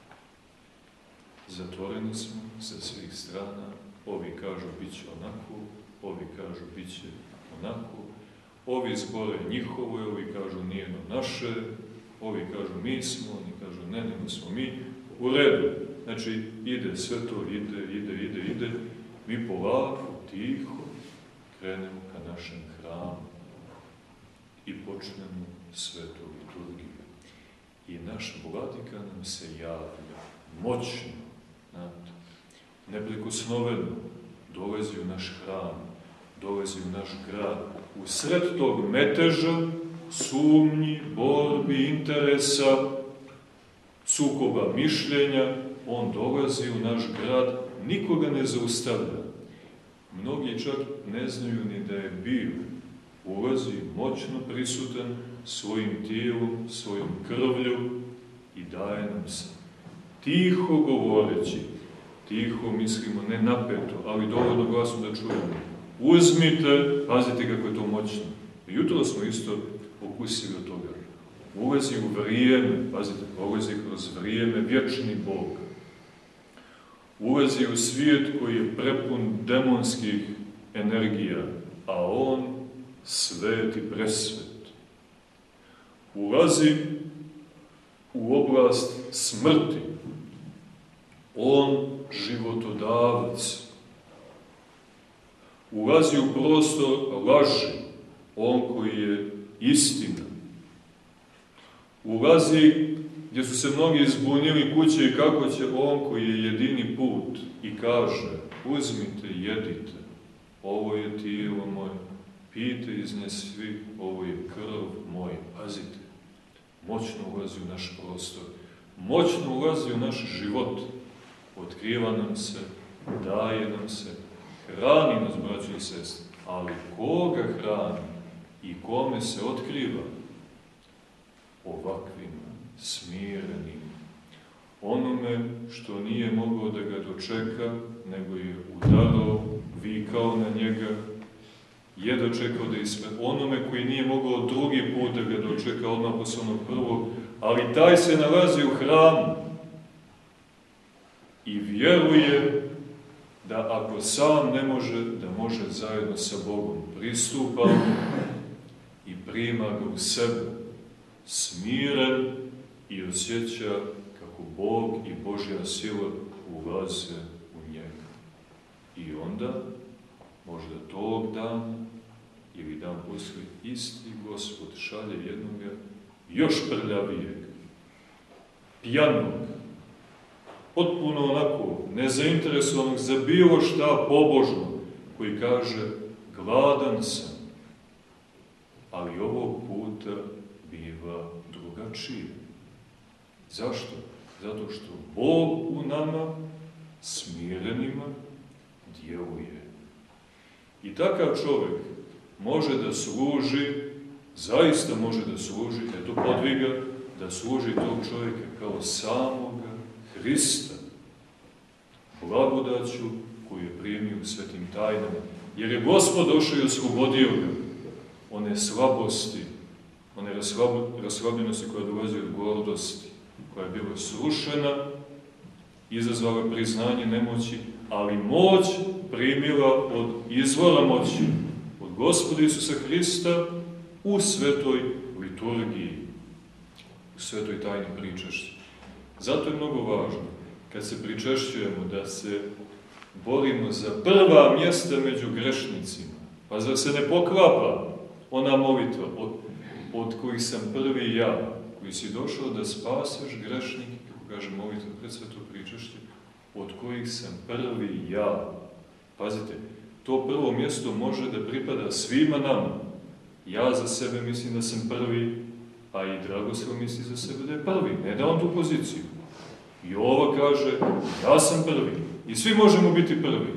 Zatvoreni smo sa svih strana, ovi kažu bit će onako, ovi kažu bit će onako, ovi zbore njihovo, ovi kažu nije no naše, ovi kažu mi smo, oni kažu ne, nego smo mi, u redu. Znači, ide sve to, ide, ide, ide, ide, mi polako, tiho, krenemo ka našem hramu i počnemo svetu liturgiju. I naš vladika nam se javlja, moćno, znate, neprikosnoveno, dolazi u naš hram, dolazi u naš grad. U sred tog meteža, sumnji, borbi, interesa, sukoba mišljenja, on dolazi u naš grad, nikoga ne zaustavlja. Mnogi čak ne znaju ni da je bio. Ulazi moćno prisutan svojim tijelom, svojom krvlju i daje nam se. Tiho govoreći, tiho mislimo, ne napeto, ali dovoljno glasno da čujemo. Uzmite, pazite kako je to moćno. Jutro smo isto okusili od toga. Ulazi u vrijeme, pazite, ulazi kroz vrijeme, vječni Bog. Ulazi u svijet koji je prepun demonskih energija, a on svet i presvet. Ulazi u oblast smrti. On životodavac. Ulazi u prostor laži. On koji je istina. Ulazi gdje su se mnogi zbunili kuće i kako će on koji je jedini put i kaže: uzmite, jedite, ovo je tijelo moje, pijte iz nje svi, ovo je krv moja. Pazite, moćno ulazi u naš prostor, moćno ulazi u naš život, otkriva nam se, daje nam se, hrani nas, braći i sestre. Ali koga hrani i kome se otkriva? Ovakvim, smirenim. Onome što nije mogao da ga dočeka, nego je udarao, vikao na njega, je dočekao da ispe. Onome koji nije mogao drugi put da ga dočeka odmah posle onog prvog, ali taj se nalazi u hramu i vjeruje da ako sam ne može, da može zajedno sa Bogom. Pristupa i prima ga u sebe, smiren, i osjeća kako Bog i Božja sila ulaze u njega. I onda, možda tog dana, ili dan poslije, isti Gospod šalje jednoga još prljavijeg, pijanog, potpuno onako nezainteresovanog za bilo šta pobožno, koji kaže: gladan sam, ali ovog puta biva drugačije. Zašto? Zato što Bog u nama, smirenima, djeluje. I takav čovjek može da služi, zaista može da služi, eto podviga, da služi tog čovjeka kao samoga Hrista, blagodaću koju je primio u svetim tajnama. Jer je Gospod došao i oslobodio ga one slabosti, one raslabljenosti koja dolazi od gordosti, koja je bila srušena, izazvala priznanje nemoći, ali moć primila od izvora moći, od Gospoda Isusa Hrista u svetoj liturgiji, u svetoj tajni pričešća. Zato je mnogo važno, kad se pričešćujemo, da se borimo za prva mjesta među grešnicima. Pa zar se ne poklapa ona molitva od, od kojih sam prvi ja, koji si došao da spaseš grešnike, kako kaže molitva pred sveto pričešće, od kojih sam prvi ja. Pazite, to prvo mjesto može da pripada svima nama. Ja za sebe mislim da sam prvi, a i Dragoslav misli za sebe da je prvi. Ne da on tu poziciju. I ovo kaže: ja sam prvi. I svi možemo biti prvi.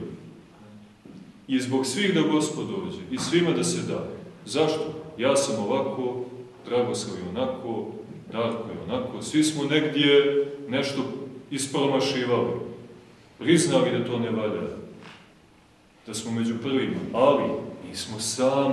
I zbog svih da Gospod dođe. I svima da se da. Zašto? Ja sam ovako, Dragoslav je onako, Darko je onako. Svi smo negdje nešto ispromašivali. Priznali da to ne valja. Da smo među prvima. Ali nismo sami.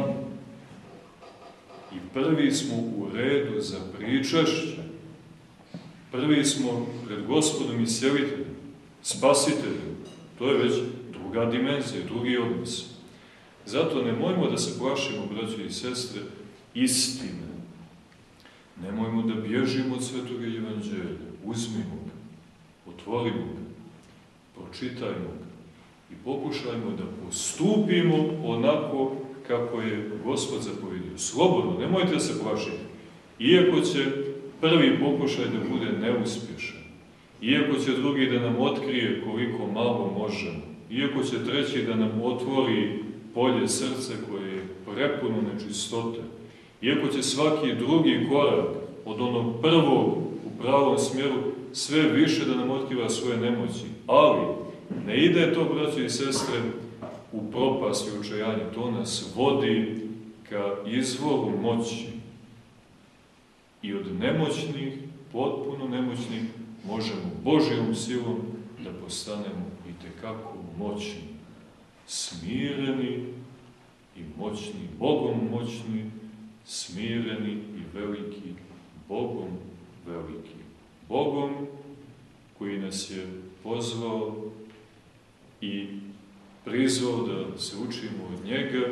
I prvi smo u redu za pričešće. Prvi smo pred Gospodom i Sjeliteljem, Spasiteljem. To je već druga dimenzija, drugi odnos. Zato nemojmo da se plašimo, braći i sestre, istine. Nemojmo da bježimo od Svetoga Evanđelja. Uzmimo ga, otvorimo ga, pročitajmo ga i pokušajmo da postupimo onako kako je Gospod zapovjedio. Slobodno, nemojte da se plašiti. Iako će prvi pokušaj da bude neuspješan, iako će drugi da nam otkrije koliko malo možemo, iako će treći da nam otvori polje srce koje je prepuno nečistote, iako će svaki drugi korak od onog prvog u pravom smjeru sve više da nam otkriva svoje nemoći. Ali ne ide to, braće i sestre, u propast i očajanje. To nas vodi ka izvoru moći. I od nemoćnih, potpuno nemoćnih, možemo Božjom silom da postanemo itekako moćni, smireni i moćni, Bogom moćni, smireni i veliki, Bogom veliki. Bogom koji nas je pozvao i prizvao da se učimo od njega,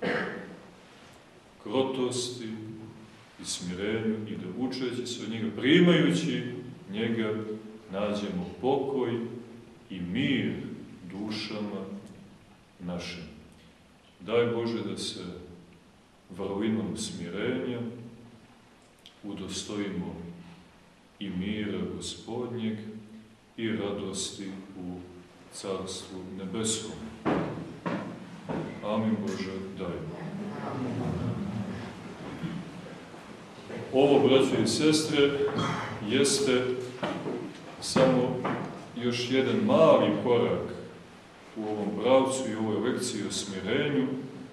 krotosti i smirenju i da učeći se od njega, primajući njega, nađemo pokoj i mir dušama našim. Daj Bože da se vrlinom smirenja udostojimo i mira Gospodnjeg i radosti u Carstvu nebeskom. Amin Bože, daj. Ovo, braćo i sestre, jeste samo još jedan mali korak u ovom pravcu i ovoj lekciji o smirenju.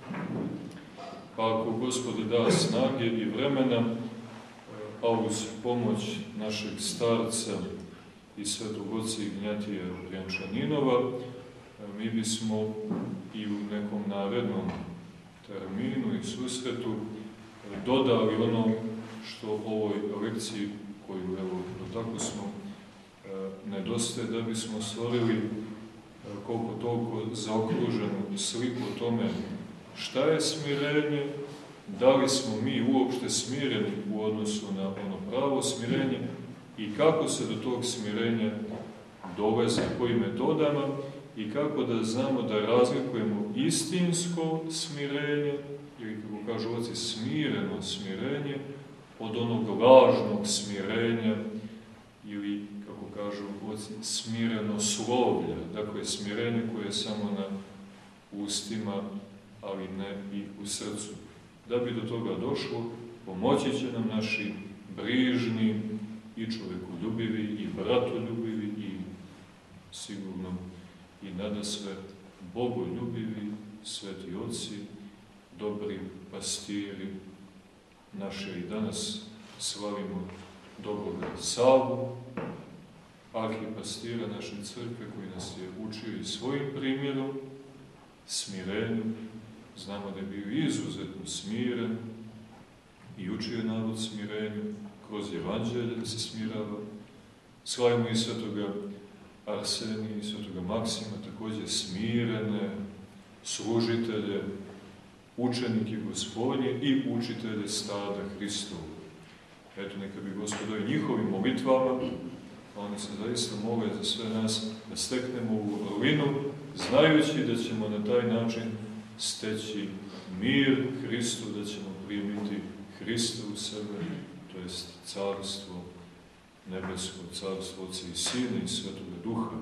Pa ako Gospod da snage i vremena, a uz pomoć našeg starca i svetog oca Ignjatija Brjančaninova, mi bismo i u nekom narednom terminu i susretu dodali ono što ovoj lekciji, koju evo do tako smo, nedostaje, da bismo stvorili koliko toliko zaokruženu sliku o tome šta je smirenje, da li smo mi uopšte smireni u odnosu na ono pravo smirenje i kako se do tog smirenja doveze, kojim metodama i kako da znamo da razlikujemo istinsko smirenje, ili kako kažu oci, smireno smirenje, od onog lažnog smirenja, ili, kako kažu oci, smireno slovlja, dakle smirenje koje je samo na ustima, ali ne i u srcu. Da bi do toga došlo, pomoći će nam naši brižni i čovekoljubivi i bratoljubivi i sigurno i nadasve bogoljubivi sveti oci, dobri pastiri naše. I danas slavimo dobroga Savu, arhipastira naše crkve, koji nas je učio i svojim primjerom, smirenju. Znamo da je bio izuzetno smiren i učio narod smirenju kroz evanđelje da se smirava. Slavimo i svetoga Arsenija i svetoga Maksima, također smirene služitelje, učenike Gospodnje i učitelje stada Hristovu. Eto, neka bi Gospod ovim njihovim molitvama, oni se zaista mole za sve nas, da steknemo u vrlinu, znajući da ćemo na taj način steći mir Hristu, da ćemo primiti Hrista u sebe, to jest carstvo nebesko, carstvo Otca i Sina i Svetoga Duha.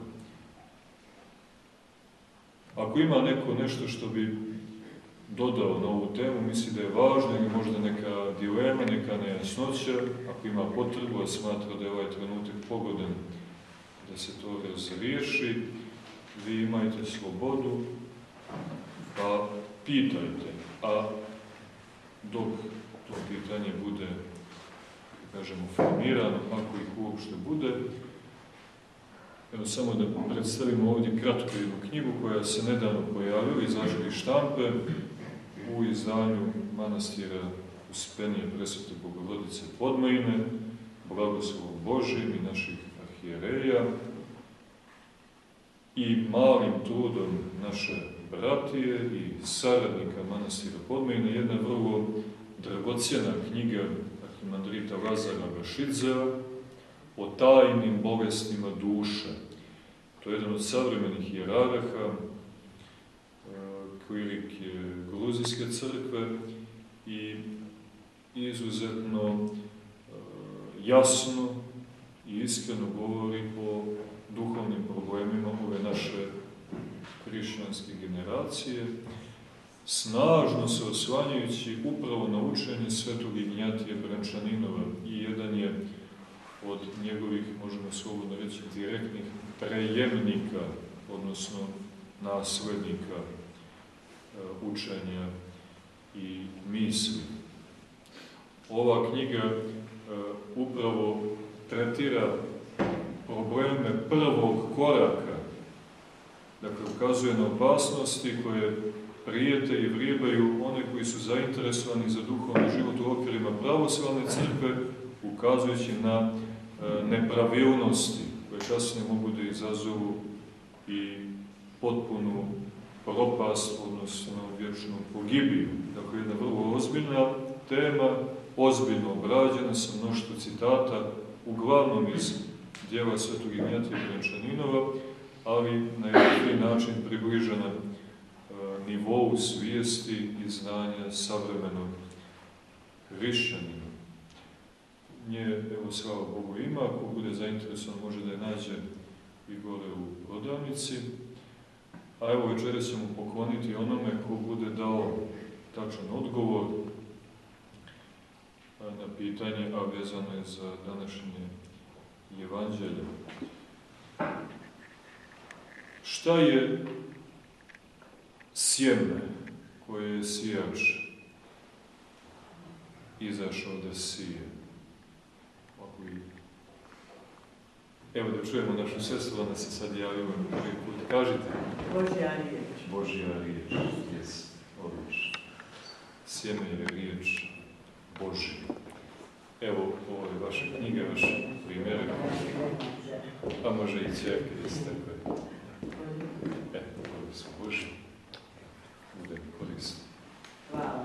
Ako ima neko nešto što bi dodao na ovu temu, misli da je važno ili možda neka dilema, neka nejasnoća, ako ima potrebu, a smatra da je ovaj trenutak pogodan da se to razriješi, vi imajte slobodu, pa pitajte, a dok to pitanje bude, kažemo, formirano, ako ih uopšte bude, evo samo da predstavimo ovdje kratko jednu knjigu koja se nedavno pojavila, izašla iz štampe u izdanju manastira Uspenije Presvete Bogorodice Podmajine, blagoslovom Božijim i naših arhijereja, i malim trudom naše bratije i saradnika manastira Podmajine, jedna vrlo dragocjena knjiga arhimandrita Lazara Rašidzea o tajnim bolestima duše. To je jedan od savremenih hijerarha, klirik je Gruzijske crkve i izuzetno jasno i iskreno govori o duhovnim problemima ove naše hrišćanske generacije, snažno se osvanjajući upravo na učenje svetog Ignjatija Brjančaninova. I jedan je od njegovih, možemo slobodno reći, direktnih prejemnika, odnosno naslednika učenja i misli. Ova knjiga upravo tretira probleme prvog koraka, dakle ukazuje na opasnosti koje prijete i vrijebaju one koji su zainteresovani za duhovni život u okvirima pravoslavne crkve, ukazujući na nepravilnosti koje kasnije mogu da izazovu i potpunu propast, odnosno vječnu pogibiju. Dakle, jedna vrlo ozbiljna tema, ozbiljno obrađena sa mnoštvo citata, uglavnom iz djela svetog Ignjatija Brnčaninova, ali na jedan način približena e, nivou svijesti i znanja savremenog hrišćanina. Nje, evo, slava Bogu, ima, ako bude zainteresovan može da je nađe i gore u prodavnici. A evo, večeras ćemo pokloniti onome ko bude dao tačan odgovor na pitanje, a vezano je za današnje evanđelje. Šta je sjeme koje je sijač izašao da sije? Evo da čujemo našu sestru, ona se sad javila prvi put. Kažite.
Božja riječ.
Božja riječ, jes, odlično. Sjeme je riječ Božja. Evo, ovo je vaša knjiga, vaš primjer. A može i ćerke, jeste tako. E, ovo su Božji. Bude korisno.
Hvala.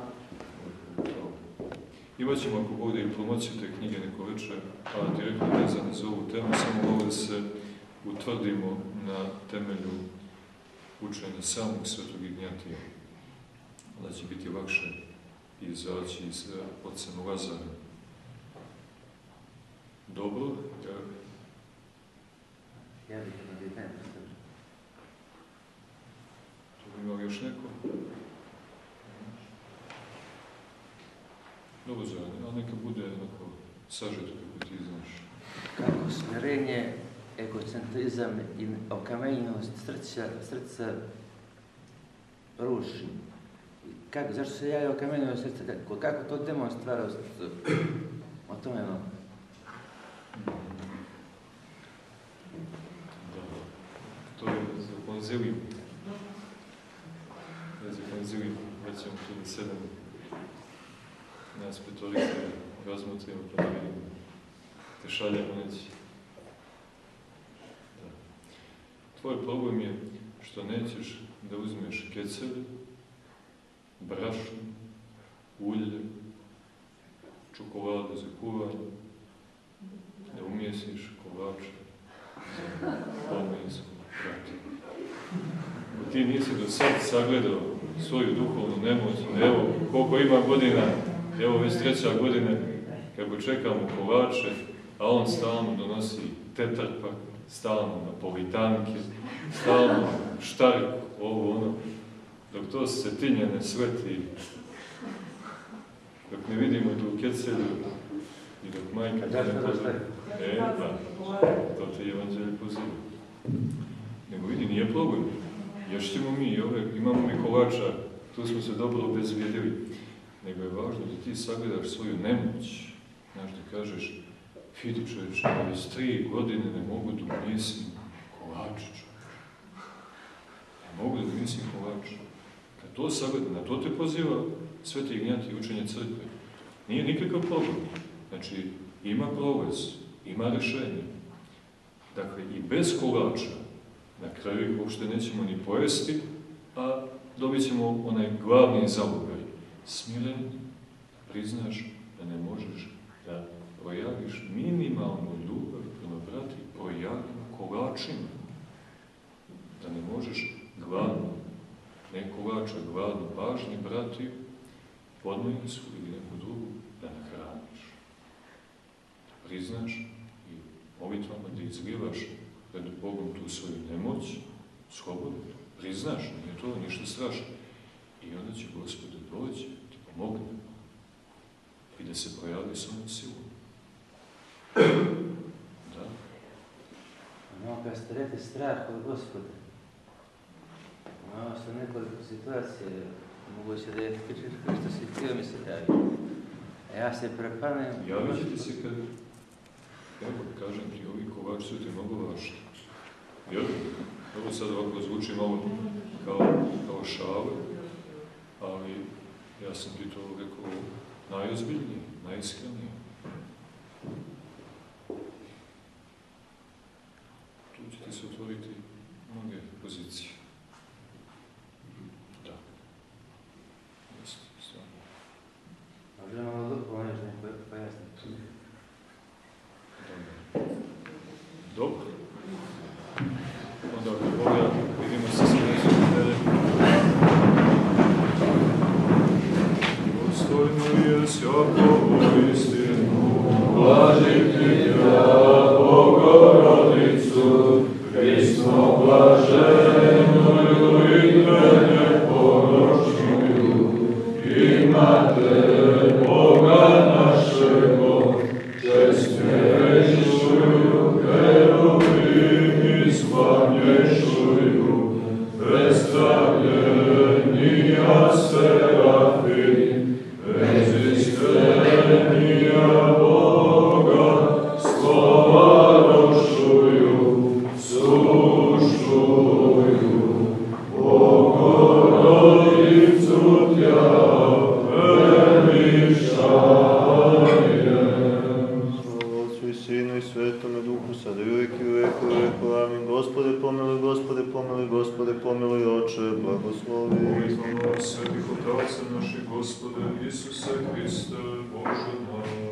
Imat ćemo, ako bude i promociju te knjige neko večer, a direktno vezane za ovu temu, samo ovo da se utvrdimo na temelju učenja samog svetog Ignjatija. Onda će biti lakše izaći iz ocem Lazara. Dobro, ja...
Ja bih na pitanje.
Ima li još neko? Dobro, Zorane, ali neka bude onako sažeto kako ti znaš.
Kako smirenje, egocentrizam i okamenjenost srca, srca ruši? Kako, zašto se javi okamenjenost srca? Kako, kako to demon stvara u srcu? O tome malo.
Da, to je za konziliju. Ja za konziliju, vraćamo tu na sedam. Nas petorice razmotrimo pa da vidimo. Te šaljamo neći. Da. Tvoj problem je što nećeš da uzmeš kecelj, brašno, ulje, čokoladu za kuvanje, da umjesiš kolače za podmijensku pratu. Ako ti nisi do sad sagledao svoju duhovnu nemoć, evo koliko ima godina, evo već treća godina kako čekamo kolače, a on stalno donosi tetrpak, stalno napolitanke, stalno štark, ovo ono, dok to setinje ne sveti, dok ne vidimo tu kecelju i dok majka te ne pozove. E, pa, to te evanđelje poziva. Nego vidi, nije problem. Ješćemo mi, ove, imamo mi kolača, tu smo se dobro obezvijedili. Nego je važno da ti sagledaš svoju nemoć. Znaš, da kažeš, vidi čovječe, već tri godine ne mogu da umjesim kolačić. Ne mogu da umjesim kolač. Kad to sagledam, na to te poziva Sveti Ignjatij učenje crkve. Nije nikakav problem. Znači, ima prolaz, ima rešenje. Dakle, i bez kolača, na kraju ih uopšte nećemo ni pojesti, a dobit ćemo onaj glavni zalogaj. Smiren, priznaš da ne možeš da projaviš minimalnu ljubav prema brati projavim kolačima. Da ne možeš gladno, ne kolača, gladno, važni brati, podmojnicu ili neku drugu, da nahraniš. Priznaš i molitvama da izlivaš pred Bogom tu svoju nemoć, slobodno, priznaš, nije to ništa strašno. I onda će Gospod doći, ti pomogne i da se projavi samom silom.
kad ste rekli strah od Gospoda, malo sam nekoliko situacije, moguće da je što si htio mi se javi. A ja se prepanem...
Javit će ti se kad, evo, kažem ti, ovi kovači su ti mnogo važni. Jel? Ovo sad ovako zvuči malo kao, kao šale, ali ja sam ti to rekao najozbiljnije, najiskrenije. Tu će ti se otvoriti mnoge pozicije. Da. Jeste, stvarno.
Možda malo dupo, nešto neko pojasniti.
Dobro. Onda ako Boga, vidimo se sljedeće nedelje. Dostojno je sjakovu istinu, blažiti ja, Bogorodicu, Hrisno blaženuju i mene ponošuju, imate Boga našego, čestnejšuju, kerubi slavnješuju, predstavljenija serafim, beziskrenija Boga, slova rošuju, sušuju, Bogorodicu tja veličajem.
Slava Otcu i Sinu i Svetome Duhu, sada i uvijek i uvijek i uvijek. Amin. Gospode pomiluj, Gospode pomiluj, Gospode pomiluj, Oče, blagoslovi.
Molitvom svetih otaca naših Gospoda Isuse Hriste, Bože naš.